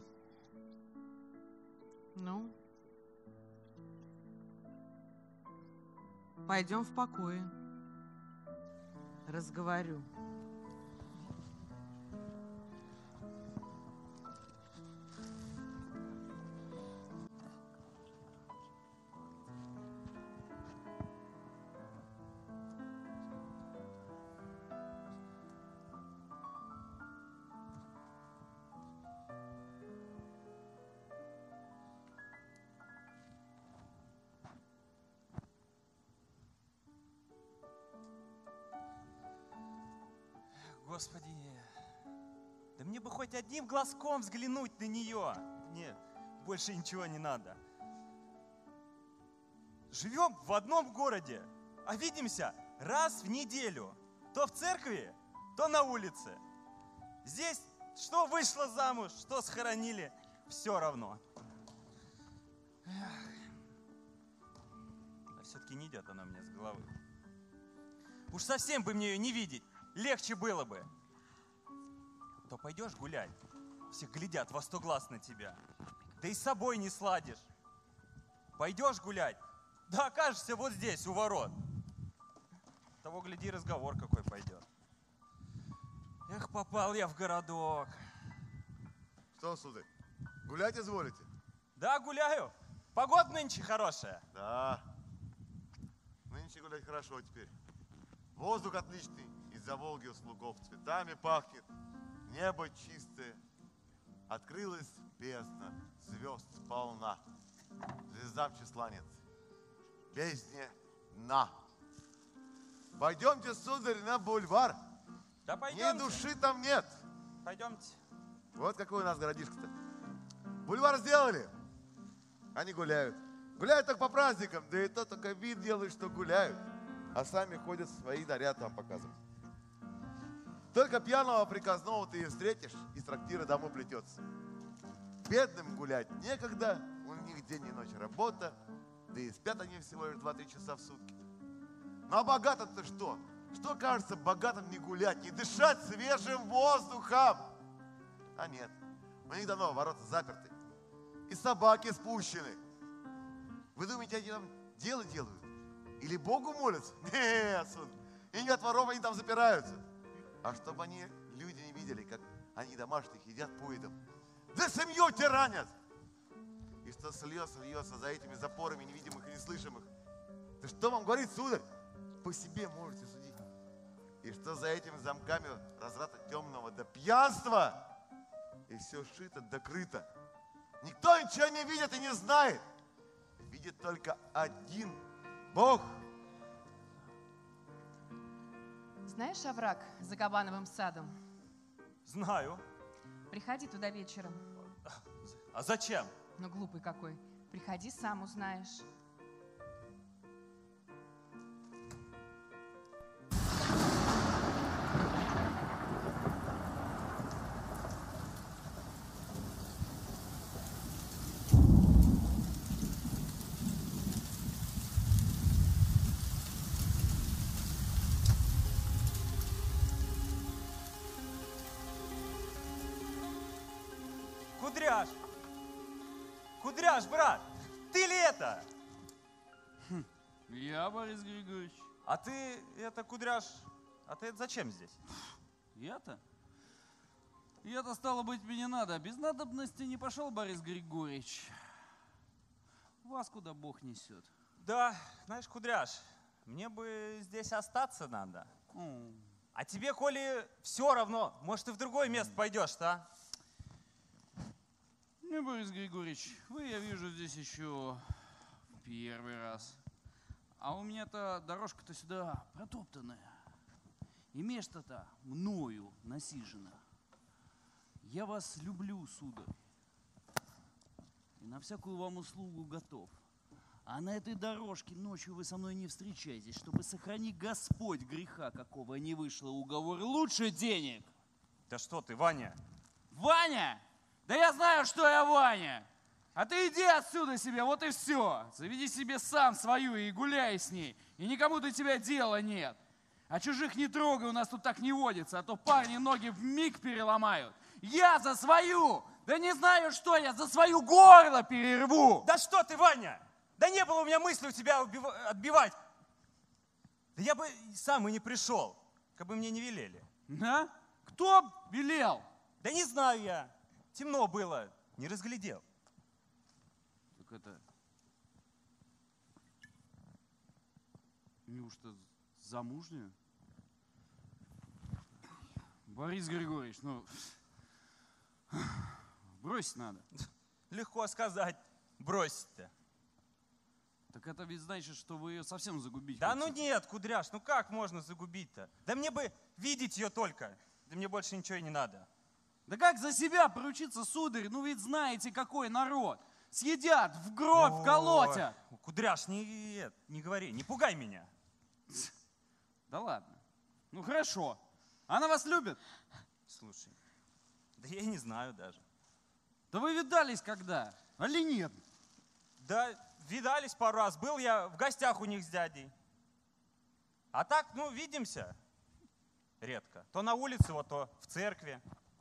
Ну? Пойдем в покое. Разговорю. Господи, да мне бы хоть одним глазком взглянуть на нее. Нет, больше ничего не надо. Живем в одном городе, а видимся раз в неделю. То в церкви, то на улице. Здесь что вышла замуж, что схоронили, все равно. А все-таки не идет она мне с головы. Уж совсем бы мне ее не видеть. Легче было бы. То пойдешь гулять, все глядят во сто глаз на тебя. Да и с собой не сладишь. Пойдешь гулять, да окажешься вот здесь, у ворот. Того, гляди, разговор какой пойдет. Эх, попал я в городок. Что, сударь, гулять изволите? Да, гуляю. Погода нынче хорошая. Да. Нынче гулять хорошо теперь. Воздух отличный. Из-за Волги у слугов цветами пахнет, небо чистое, открылась бездна, звезд полна, звездам числа нет, бездне дна. Пойдемте, сударь, на бульвар. Да пойдемте. Ни души там нет. Пойдемте. Вот какой у нас городишко-то. Бульвар сделали, они гуляют. Гуляют только по праздникам, да и то только вид делают, что гуляют, а сами ходят свои наряды там показывать. Только пьяного приказного ты и встретишь, из трактира домой плетется. Бедным гулять некогда, у них день и ночь работа, да и спят они всего лишь два-три часа в сутки. Ну а богатым-то что? Что кажется богатым не гулять, не дышать свежим воздухом? А нет, у них давно ворота заперты, и собаки спущены. Вы думаете, они там дело делают? Или Богу молятся? Нет, сударь, и не от воров они там запираются. А чтобы они, люди, не видели, как они домашних едят поедом. Да семью тиранят! И что слез льется за этими запорами невидимых и неслышимых. Да что вам говорит, сударь? По себе можете судить. И что за этими замками разврата темного до пьянства. И все шито да крыто. Никто ничего не видит и не знает. Видит только один Бог. Знаешь овраг за Кабановым садом? Знаю. Приходи туда вечером. А зачем? Ну, глупый какой. Приходи, сам узнаешь. Кудряш! Кудряш, брат! Ты ли это? Я, Борис Григорьевич. А ты, это, Кудряш, а ты это зачем здесь? Я-то? Я-то, стало быть, мне не надо. Без надобности не пошел, Борис Григорьевич. Вас куда Бог несет. Да, знаешь, Кудряш, мне бы здесь остаться надо. М. А тебе, коли все равно, может, ты в другое место пойдешь-то, а? Не, Борис Григорьевич, вы, я вижу, здесь еще в первый раз. А у меня-то дорожка-то сюда протоптанная. И место-то мною насижено. Я вас люблю, сударь. И на всякую вам услугу готов. А на этой дорожке ночью вы со мной не встречаетесь, чтобы, сохрани Господь, греха какого не вышло, уговор лучше денег. Да что ты, Ваня? Ваня? Да я знаю, что я Ваня. А ты иди отсюда себе, вот и все. Заведи себе сам свою и гуляй с ней. И никому до тебя дела нет. А чужих не трогай, у нас тут так не водится, а то парни ноги вмиг переломают. Я за свою! Да не знаю, что я, за свою горло перерву! Да что ты, Ваня? Да не было у меня мысли у тебя отбивать. Да я бы сам и не пришел, как бы мне не велели. Да? Кто велел? Да не знаю я. Темно было, не разглядел. Так это... Неужто замужняя? Борис Григорьевич, ну... Бросить надо. Легко сказать, бросить-то. Так это ведь значит, что вы ее совсем загубить Да хотите. ну нет, Кудряш, ну как можно загубить-то? Да мне бы видеть ее только. Да мне больше ничего и не надо. Да как за себя поручиться, сударь? Ну ведь знаете, какой народ. Съедят, в гроб Ой, колотят. Кудряш, не, не говори, не пугай меня. Да ладно. Ну хорошо. Она вас любит? Слушай, да я и не знаю даже. Да вы видались когда? Али нет? Да видались пару раз. Был я в гостях у них с дядей. А так, ну, видимся редко. То на улице, вот, то в церкви.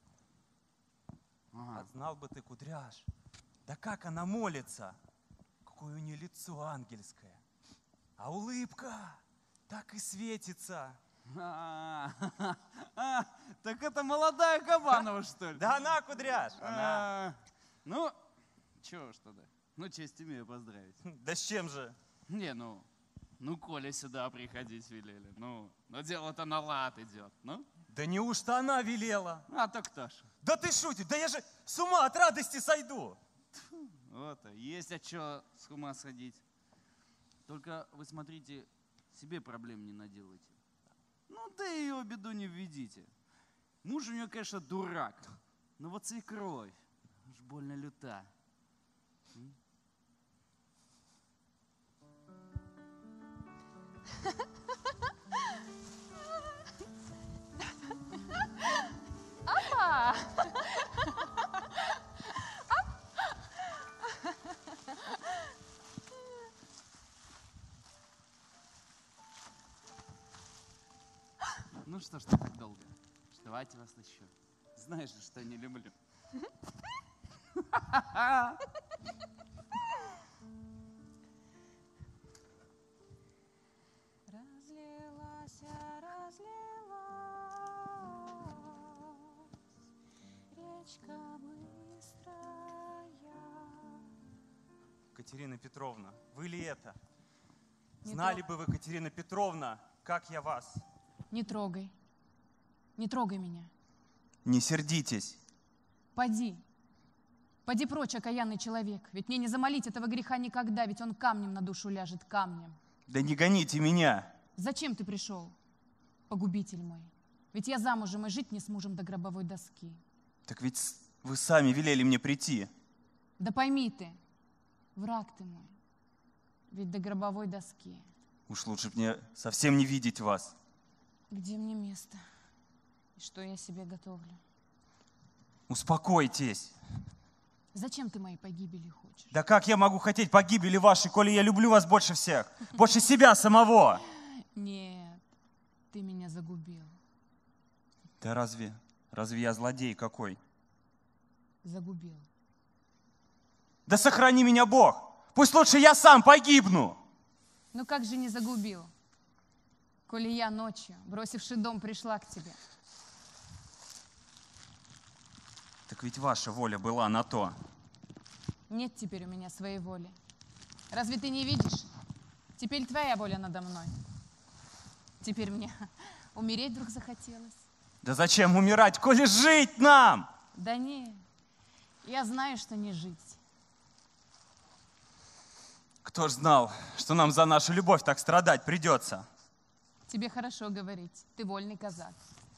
Ага. А знал бы ты, Кудряш, да как она молится. Какое у нее лицо ангельское. А улыбка так и светится. А, а, так это молодая Кабанова, что ли? Да она, Кудряш, она. А, ну, чего ж тогда? Ну, честь имею поздравить. Да с чем же? Не, ну, ну, Коля сюда приходить велели. Ну, но дело-то на лад идет, ну? Да неужто она велела? А то кто ж? Да ты шутишь, да я же с ума от радости сойду. Вот, есть от чего с ума сходить. Только вы смотрите, себе проблем не наделайте. Ну, да ее беду не введите. Муж у нее, конечно, дурак. Но вот свекровь, уж больно люта. М? Опа! Ну что ж ты так долго? Ждать вас еще. Знаешь же, что не люблю. Разлилась, разлилась речка быстрая. Катерина Петровна, вы ли это? Не Знали трог- бы вы, Катерина Петровна, как я вас. Не трогай. Не трогай меня. Не сердитесь. Поди. Поди прочь, окаянный человек. Ведь мне не замолить этого греха никогда, ведь он камнем на душу ляжет, камнем. Да не гоните меня. Зачем ты пришел, погубитель мой? Ведь я замужем и жить не с мужем до гробовой доски. Так ведь с- вы сами велели мне прийти. Да пойми ты, враг ты мой, ведь до гробовой доски. Уж лучше б мне совсем не видеть вас. Где мне место? И что я себе готовлю? Успокойтесь. Зачем ты моей погибели хочешь? Да как я могу хотеть погибели вашей, коли я люблю вас больше всех? Больше себя самого. Нет, ты меня загубил. Да разве, разве я злодей какой? Загубил. Да сохрани меня Бог. Пусть лучше я сам погибну. Ну как же не загубил, коли я ночью, бросивший дом, пришла к тебе? Так ведь ваша воля была на то. Нет теперь у меня своей воли. Разве ты не видишь? Теперь твоя воля надо мной. Теперь мне умереть вдруг захотелось. Да зачем умирать, коли жить нам? Да не, я знаю, что не жить. Кто ж знал, что нам за нашу любовь так страдать придется? Тебе хорошо говорить, ты вольный казак.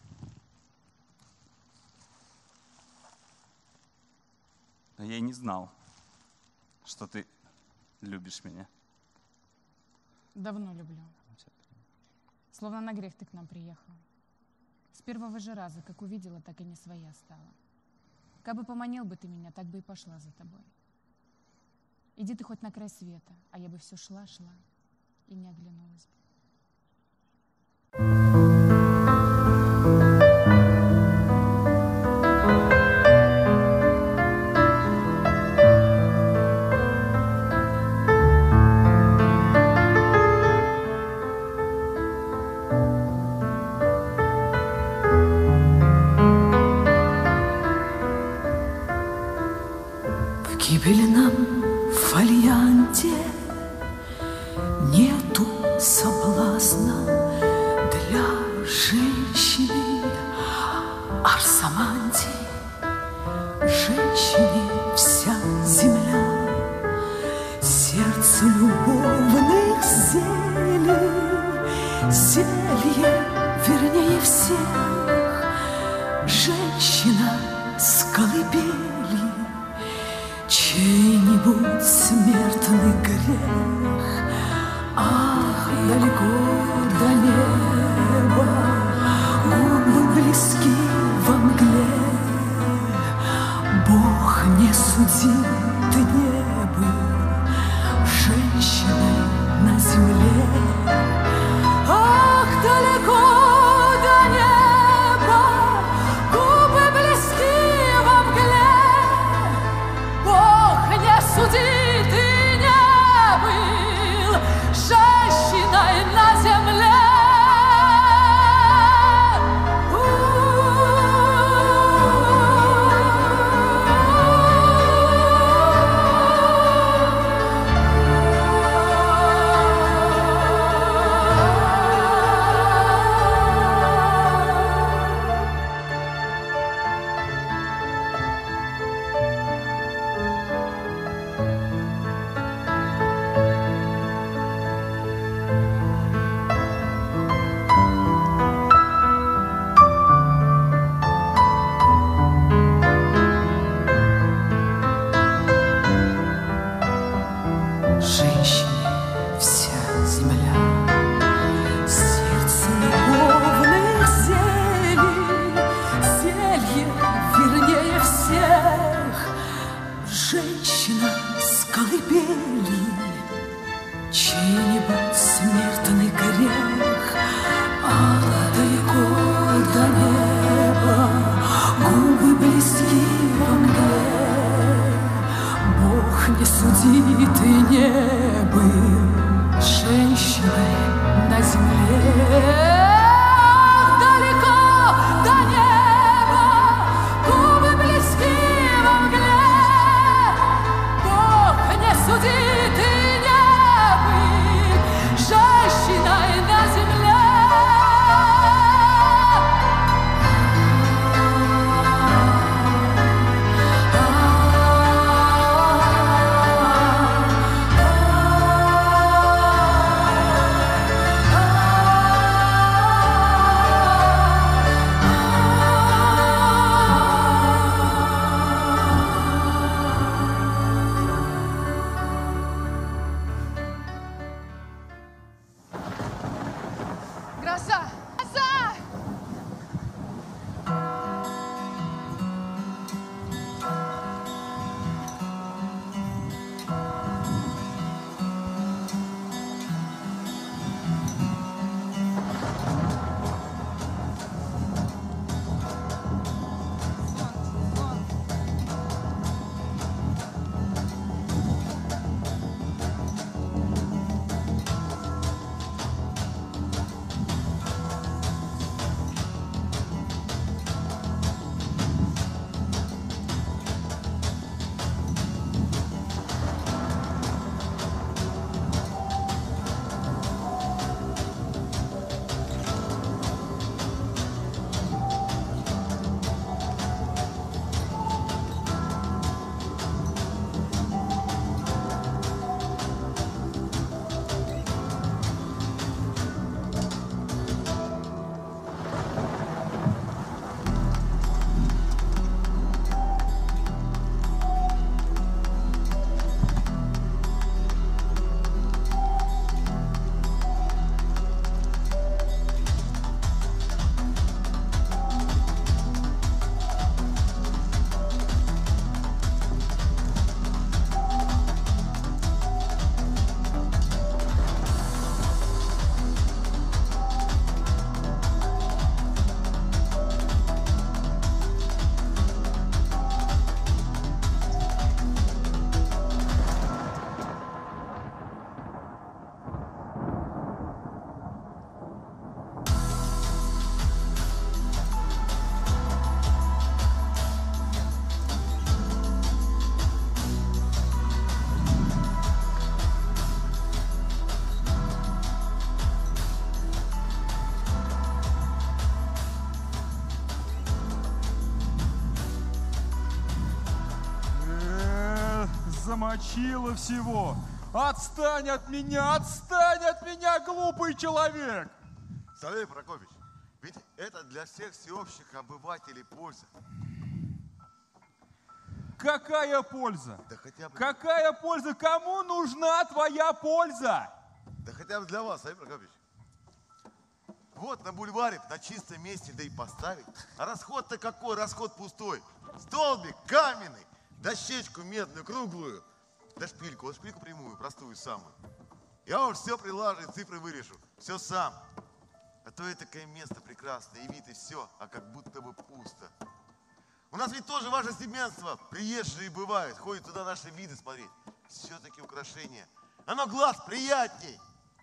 Но я и не знал, что ты любишь меня. Давно люблю. Словно на грех ты к нам приехал. С первого же раза, как увидела, так и не своя стала. Кабы поманил бы ты меня, так бы и пошла за тобой. Иди ты хоть на край света, а я бы все шла-шла и не оглянулась бы. В гибельном фолианте нету соблазна для женщины Арсаманти. Женщине вся земля, сердце любовных зелий, зелье вернее всех. Женщина с колыбели, чей-нибудь смертный грех. Ах, далеко до неба, губы близки во мгле. Бог не судит, не был женщиной на земле. Ах, далеко до неба, губы близки во мгле. Бог не судит и не был женщиной на земле. Женщине вся земля, сердце любовных зелий, зелье вернее всех. Женщина с колыбели, чей-нибудь смертный грех. А далеко до неба, губы близки во мгле. Бог не судит и не был женщиной на земле. Далеко до неба, губы близки во мгле. Бог не судит и не был женщиной на земле. Ah намочила всего. Отстань от меня, отстань от меня, глупый человек! Савелий Прокопьевич, ведь это для всех всеобщих обывателей польза. Какая польза? Да хотя бы... Какая польза? Кому нужна твоя польза? Да хотя бы для вас, Савелий Прокопьевич. Вот на бульваре, на чистом месте, да и поставить. А расход-то какой? Расход пустой. Столбик каменный, дощечку медную, круглую. Да шпильку, вот шпильку прямую, простую самую. Я уж все прилажу и цифры вырежу. Все сам. А то это такое место прекрасное, и вид, и все, а как будто бы пусто. У нас ведь тоже ваше семейство, приезжие бывают, ходят туда наши виды смотреть. Все-таки украшения. Оно глаз приятней.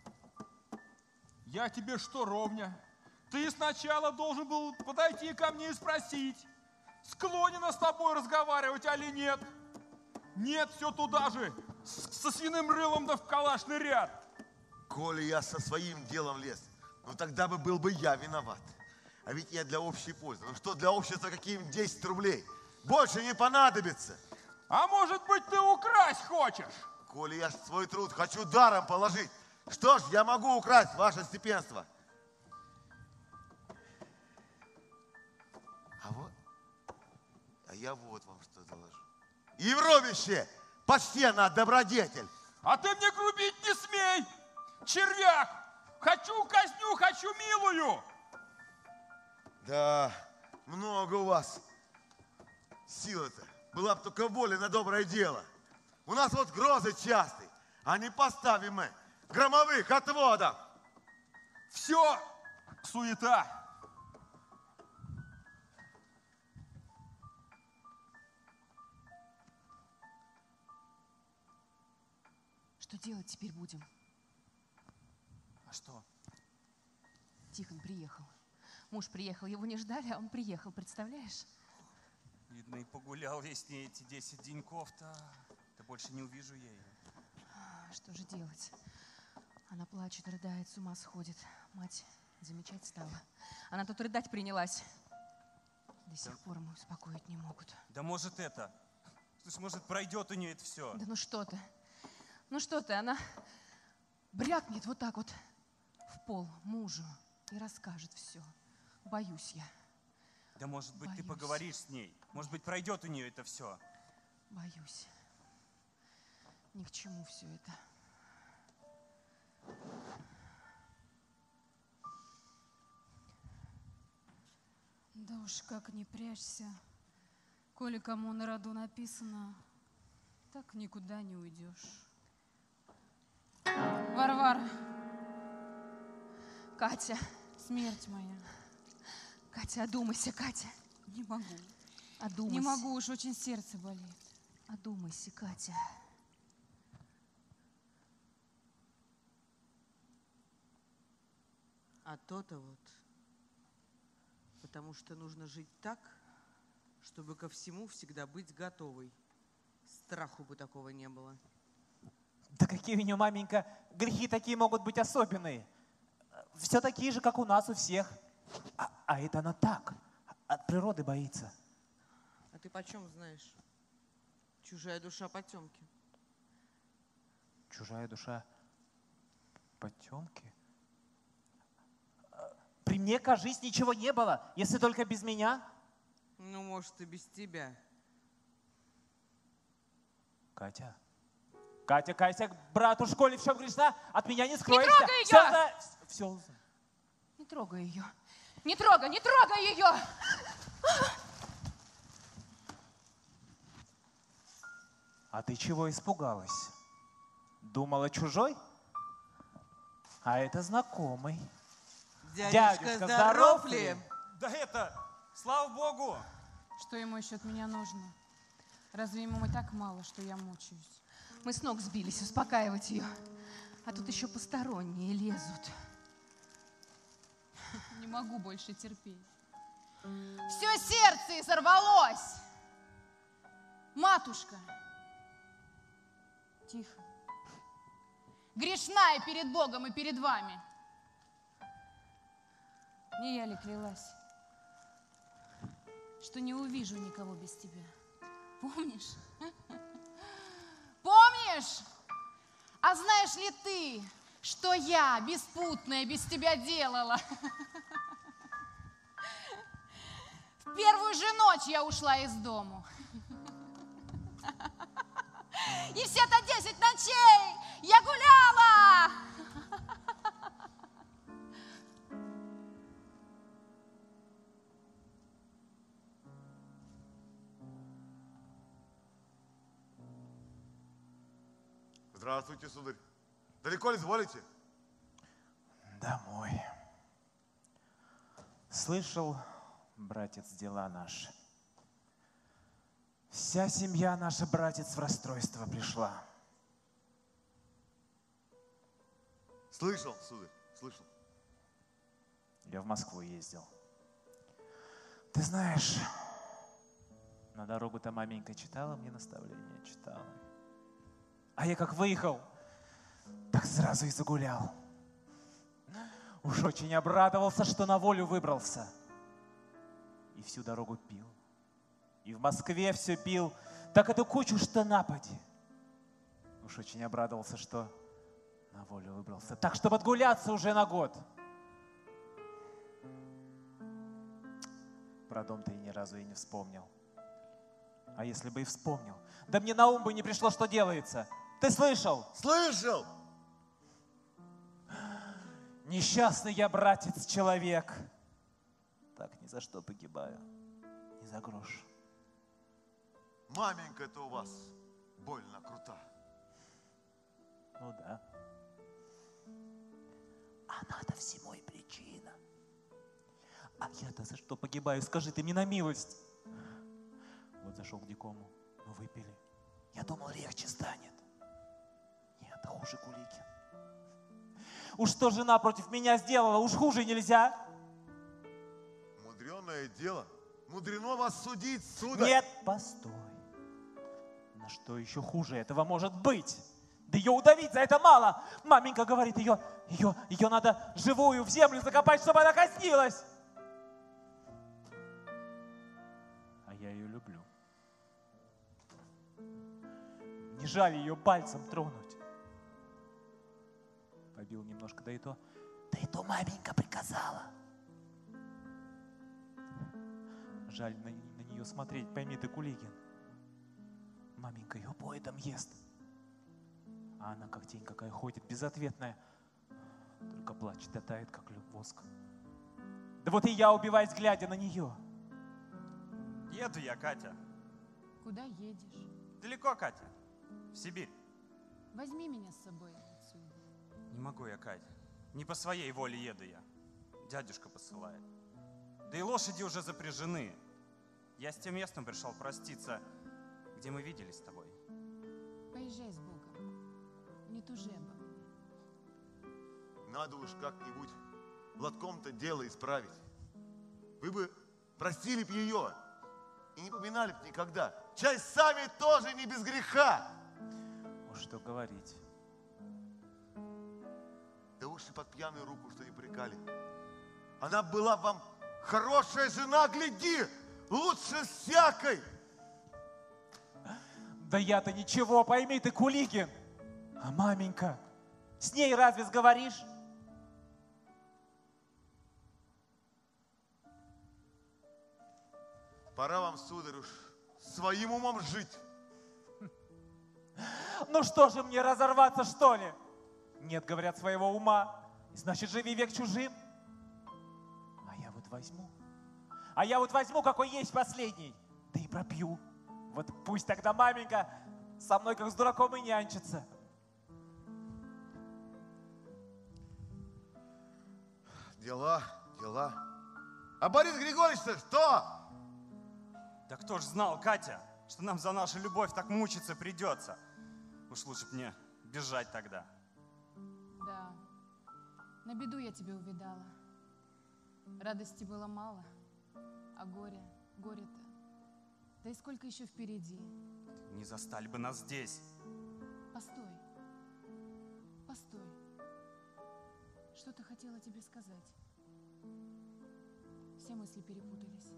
Я тебе что, ровня? Ты сначала должен был подойти ко мне и спросить, склонена с тобой разговаривать или нет. Нет, все туда же, со свиным рылом да в калашный ряд. Коли я со своим делом лез, ну тогда бы был бы я виноват. А ведь я для общей пользы. Ну что для общества, каким десять рублей? Больше не понадобится. А может быть, ты украсть хочешь? Коли я свой труд хочу даром положить, что ж, я могу украсть ваше степенство. А вот, а я вот вам что доложу. Евробище, почтенный добродетель. А ты мне грубить не смей, червяк! Хочу казню, хочу милую! Да, много у вас силы-то. Была бы только воля на доброе дело. У нас вот грозы частые, а не поставим мы громовых отводов. Все суета. Что делать теперь будем? А что? Тихон приехал. Муж приехал, его не ждали, а он приехал, представляешь? Видно, и погулял весь не эти десять деньков-то. Да больше не увижу я ее. Что же делать? Она плачет, рыдает, с ума сходит. Мать замечать стала. Она тут рыдать принялась. До сих пор мы успокоить не могут. Да может это? Слушай, может пройдет у нее это все? Да ну что ты? Ну что ты, она брякнет вот так вот в пол мужу и расскажет все. Боюсь я. Да может быть, Боюсь. ты поговоришь с ней. Может быть, пройдет у нее это все. Боюсь. Ни к чему все это. Да уж как не прячься. Коли кому на роду написано, так никуда не уйдешь. Варвара. Катя. Смерть моя. Катя, одумайся, Катя. Не могу. Одумайся. Не могу, уж очень сердце болит. Одумайся, Катя. А то-то вот. Потому что нужно жить так, чтобы ко всему всегда быть готовой. Страху бы такого не было. Да какие у нее, маменька, грехи такие могут быть особенные. Все такие же, как у нас, у всех. А, а это она так, от природы боится. А ты почем знаешь? Чужая душа потемки. Чужая душа потемки? При мне, кажись, ничего не было, если только без меня. Ну, может, и без тебя. Катя? Катя, Катя, брату в школе в чем грешна, от меня не скроешься. Не трогай ее! Все, за... все узнаю. Не трогай ее. Не трогай, не трогай ее! А ты чего испугалась? Думала, чужой? А это знакомый. Дядюшка, Дядюшка, здоров ли? Да это, слава Богу! Что ему еще от меня нужно? Разве ему и так мало, что я мучаюсь? Мы с ног сбились успокаивать ее. А тут еще посторонние лезут. Не могу больше терпеть. Все сердце и сорвалось. Матушка! Тихо. Грешна и перед Богом, и перед вами. Не я ли клялась, что не увижу никого без тебя? Помнишь? Помню. знаешь, а знаешь ли ты, что я, беспутная, без тебя делала? В первую же ночь я ушла из дому. И все-то десять ночей я гуляла. Здравствуйте, сударь. Далеко ли изволите? Домой. Слышал, братец, дела наши. Вся семья наша, братец, в расстройство пришла. Слышал, сударь, слышал. Я в Москву ездил. Ты знаешь, на дорогу-то маменька читала мне наставления, читала. А я как выехал, так сразу и загулял. Уж очень обрадовался, что на волю выбрался. И всю дорогу пил. И в Москве все пил, так эту кучу что напади. Уж очень обрадовался, что на волю выбрался. Так, чтобы отгуляться уже на год. Про дом-то и ни разу и не вспомнил. А если бы и вспомнил, да мне на ум бы не пришло, что делается. Ты слышал? Слышал! Несчастный я, братец, человек. Так ни за что погибаю, ни за грош. Маменька-то у вас больно крута. Ну да. Она-то всему и причина. А я-то за что погибаю? Скажи ты мне на милость. Вот зашел к дикому, мы выпили. Я думал, легче станет. Нет, а хуже Куликин. Уж что жена против меня сделала, уж хуже нельзя. Мудреное дело. Мудрено вас судить, сударь. Нет, постой. На что еще хуже этого может быть? Да ее удавить за это мало. Маменька говорит, ее, ее, ее надо живую в землю закопать, чтобы она казнилась. А я ее люблю. Не жаль ее пальцем тронуть. Побил немножко, да и то. Да и то маменька приказала. Жаль на, на нее смотреть, пойми ты, Куликин. Маменька ее поедом ест. А она как тень какая ходит, безответная. Только плачет, да тает, как воск. Да вот и я убиваюсь, глядя на нее. Еду я, Катя. Куда едешь? Далеко, Катя. В Сибирь. Возьми меня с собой отсюда. Не могу я, Катя. Не по своей воле еду я. Дядюшка посылает. Да и лошади уже запряжены. Я с тем местом пришел проститься, где мы виделись с тобой. Поезжай с Богом. Не тужи обо мне. Надо уж как-нибудь лотком-то дело исправить. Вы бы простили б ее и не поминали б никогда. Часть сами тоже не без греха. Уж что говорить. Да уж и под пьяную руку что не прикали. Она была вам хорошая жена, гляди, лучше всякой. Да я-то ничего, пойми ты, Куликин. А маменька, с ней разве сговоришь? Пора вам, сударь, уж своим умом жить. Ну что же мне, разорваться, что ли? Нет, говорят, своего ума. Значит, живи век чужим. А я вот возьму. А я вот возьму, какой есть последний. Да и пропью. Вот пусть тогда маменька со мной как с дураком и нянчится. Дела, дела. А Борис Григорьевич-то что? Да кто ж знал, Катя, что нам за нашу любовь так мучиться придется. Уж лучше б мне бежать тогда. Да, на беду я тебя увидала. Радости было мало, а горе, горе-то. Да и сколько еще впереди. Не застали бы нас здесь. Постой, постой. Что-то хотела тебе сказать. Все мысли перепутались.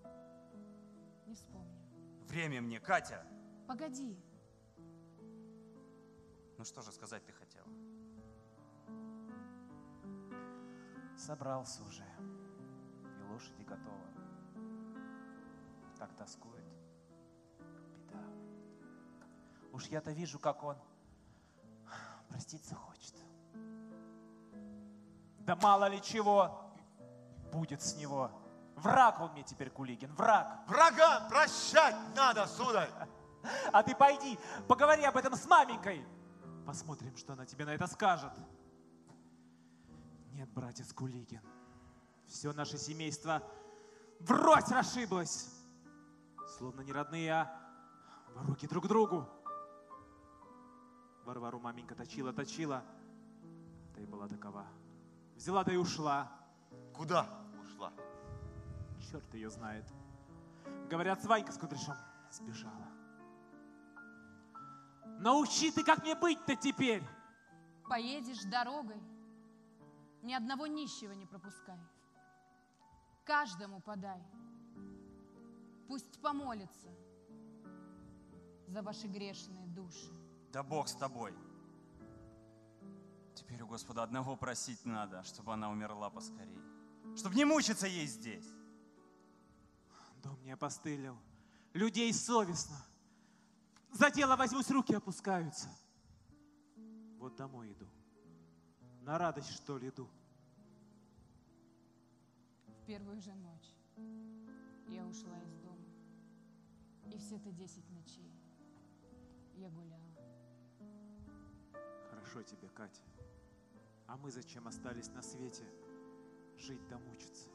Не вспомню. Время мне, Катя. Погоди. Ну что же сказать ты хотела? Собрался уже. И лошади готовы. Так тоскует. Беда. Уж я-то вижу, как он проститься хочет. Да мало ли чего будет с него. Враг он мне теперь, Кулигин, враг. Врага прощать надо, сударь. А ты пойди, поговори об этом с маменькой. Посмотрим, что она тебе на это скажет. Нет, братец Кулигин, все наше семейство врозь расшиблось. Словно не родные, а в руки друг другу. Варвару маменька точила, точила. Да и была такова. Взяла, да и ушла. Куда ушла? Черт ее знает. Говорят, Ванька с Кудряшом сбежала. Научи ты, как мне быть-то теперь? Поедешь дорогой, ни одного нищего не пропускай. Каждому подай. Пусть помолится за ваши грешные души. Да Бог с тобой. Теперь у Господа одного просить надо, чтобы она умерла поскорей. Чтобы не мучиться ей здесь. Дом не опостылил. Людей совестно. За дело возьмусь, руки опускаются. Вот домой иду. На радость, что ли, иду. В первую же ночь я ушла из дома. И все-то десять ночей я гуляла. Хорошо тебе, Катя. А мы зачем остались на свете? Жить да мучиться.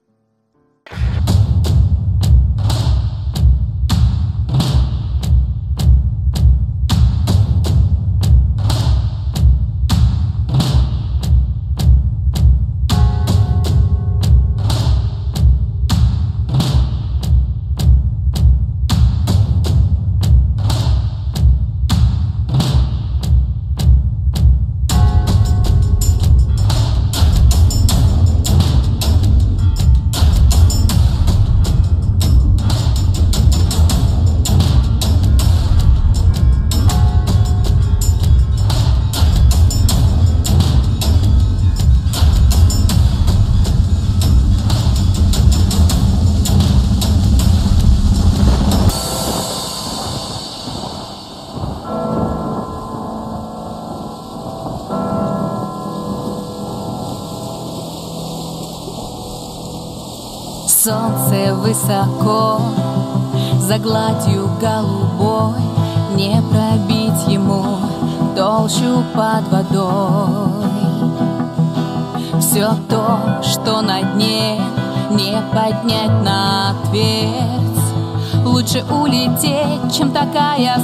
Солнце высоко, за гладью голубой, не пробить ему толщу под водой. Все то, что на дне, не поднять на твердь. Лучше улететь, чем такая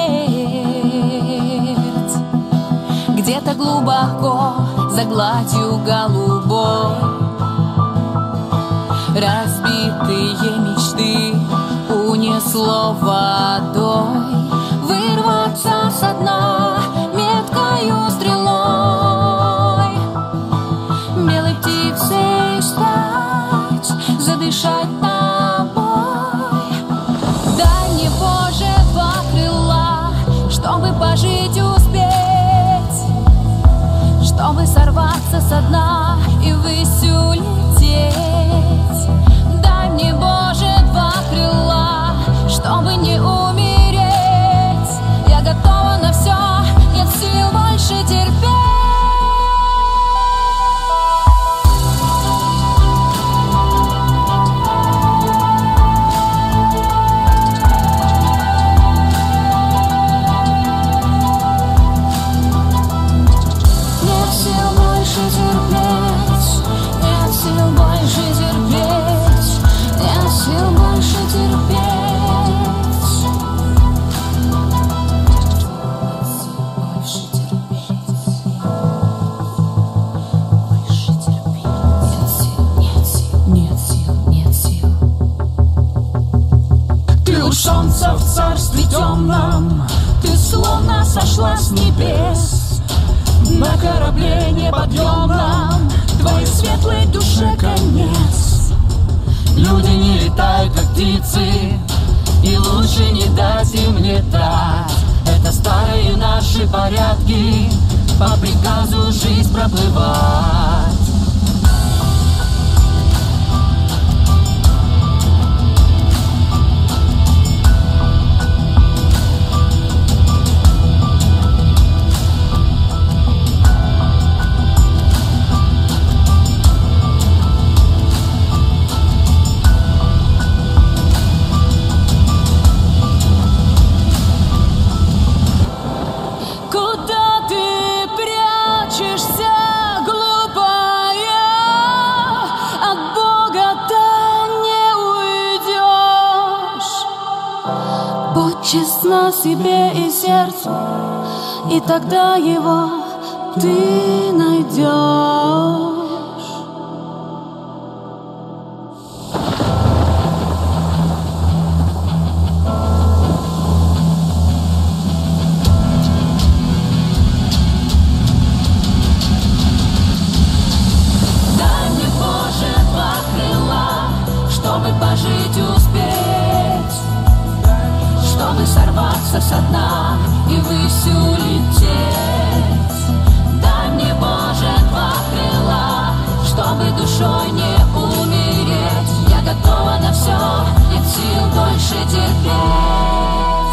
смерть. Где-то глубоко, за гладью голубой, разбитые мечты унесло водой. Вырваться со дна меткою стрелой, белой птицей стать, задышать тобой. Дай мне, Боже, два крыла, чтобы пожить успеть, чтобы сорваться со дна и ввысь улететь. Дай мне, Боже, два крыла, чтобы не умереть. Я готова на все, нет сил больше терпеть. Нет сил больше терпеть, нет сил больше терпеть, нет сил больше терпеть. Больше терпеть, больше терпеть. Нет сил, нет сил, нет сил. Ты у солнца в царстве темном, ты словно сошла с небес. На корабле неподъемном твоей светлой душе конец. Люди не летают, как птицы, и лучше не дать им летать. Это старые наши порядки, по приказу жизнь проплывать. Честна себе и сердцу, и тогда его ты найдешь. Дай мне, Боже, два крыла, чтобы пожить успеть, чтобы сорваться со дна и ввысь улететь. Дай мне, Боже, два крыла, чтобы душой не умереть. Я готова на все, нет сил больше терпеть.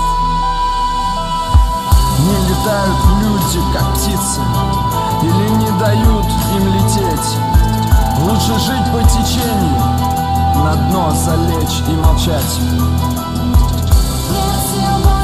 Не летают люди, как птицы, или не дают им лететь. Лучше жить по течению, на дно залечь и молчать. Нет сил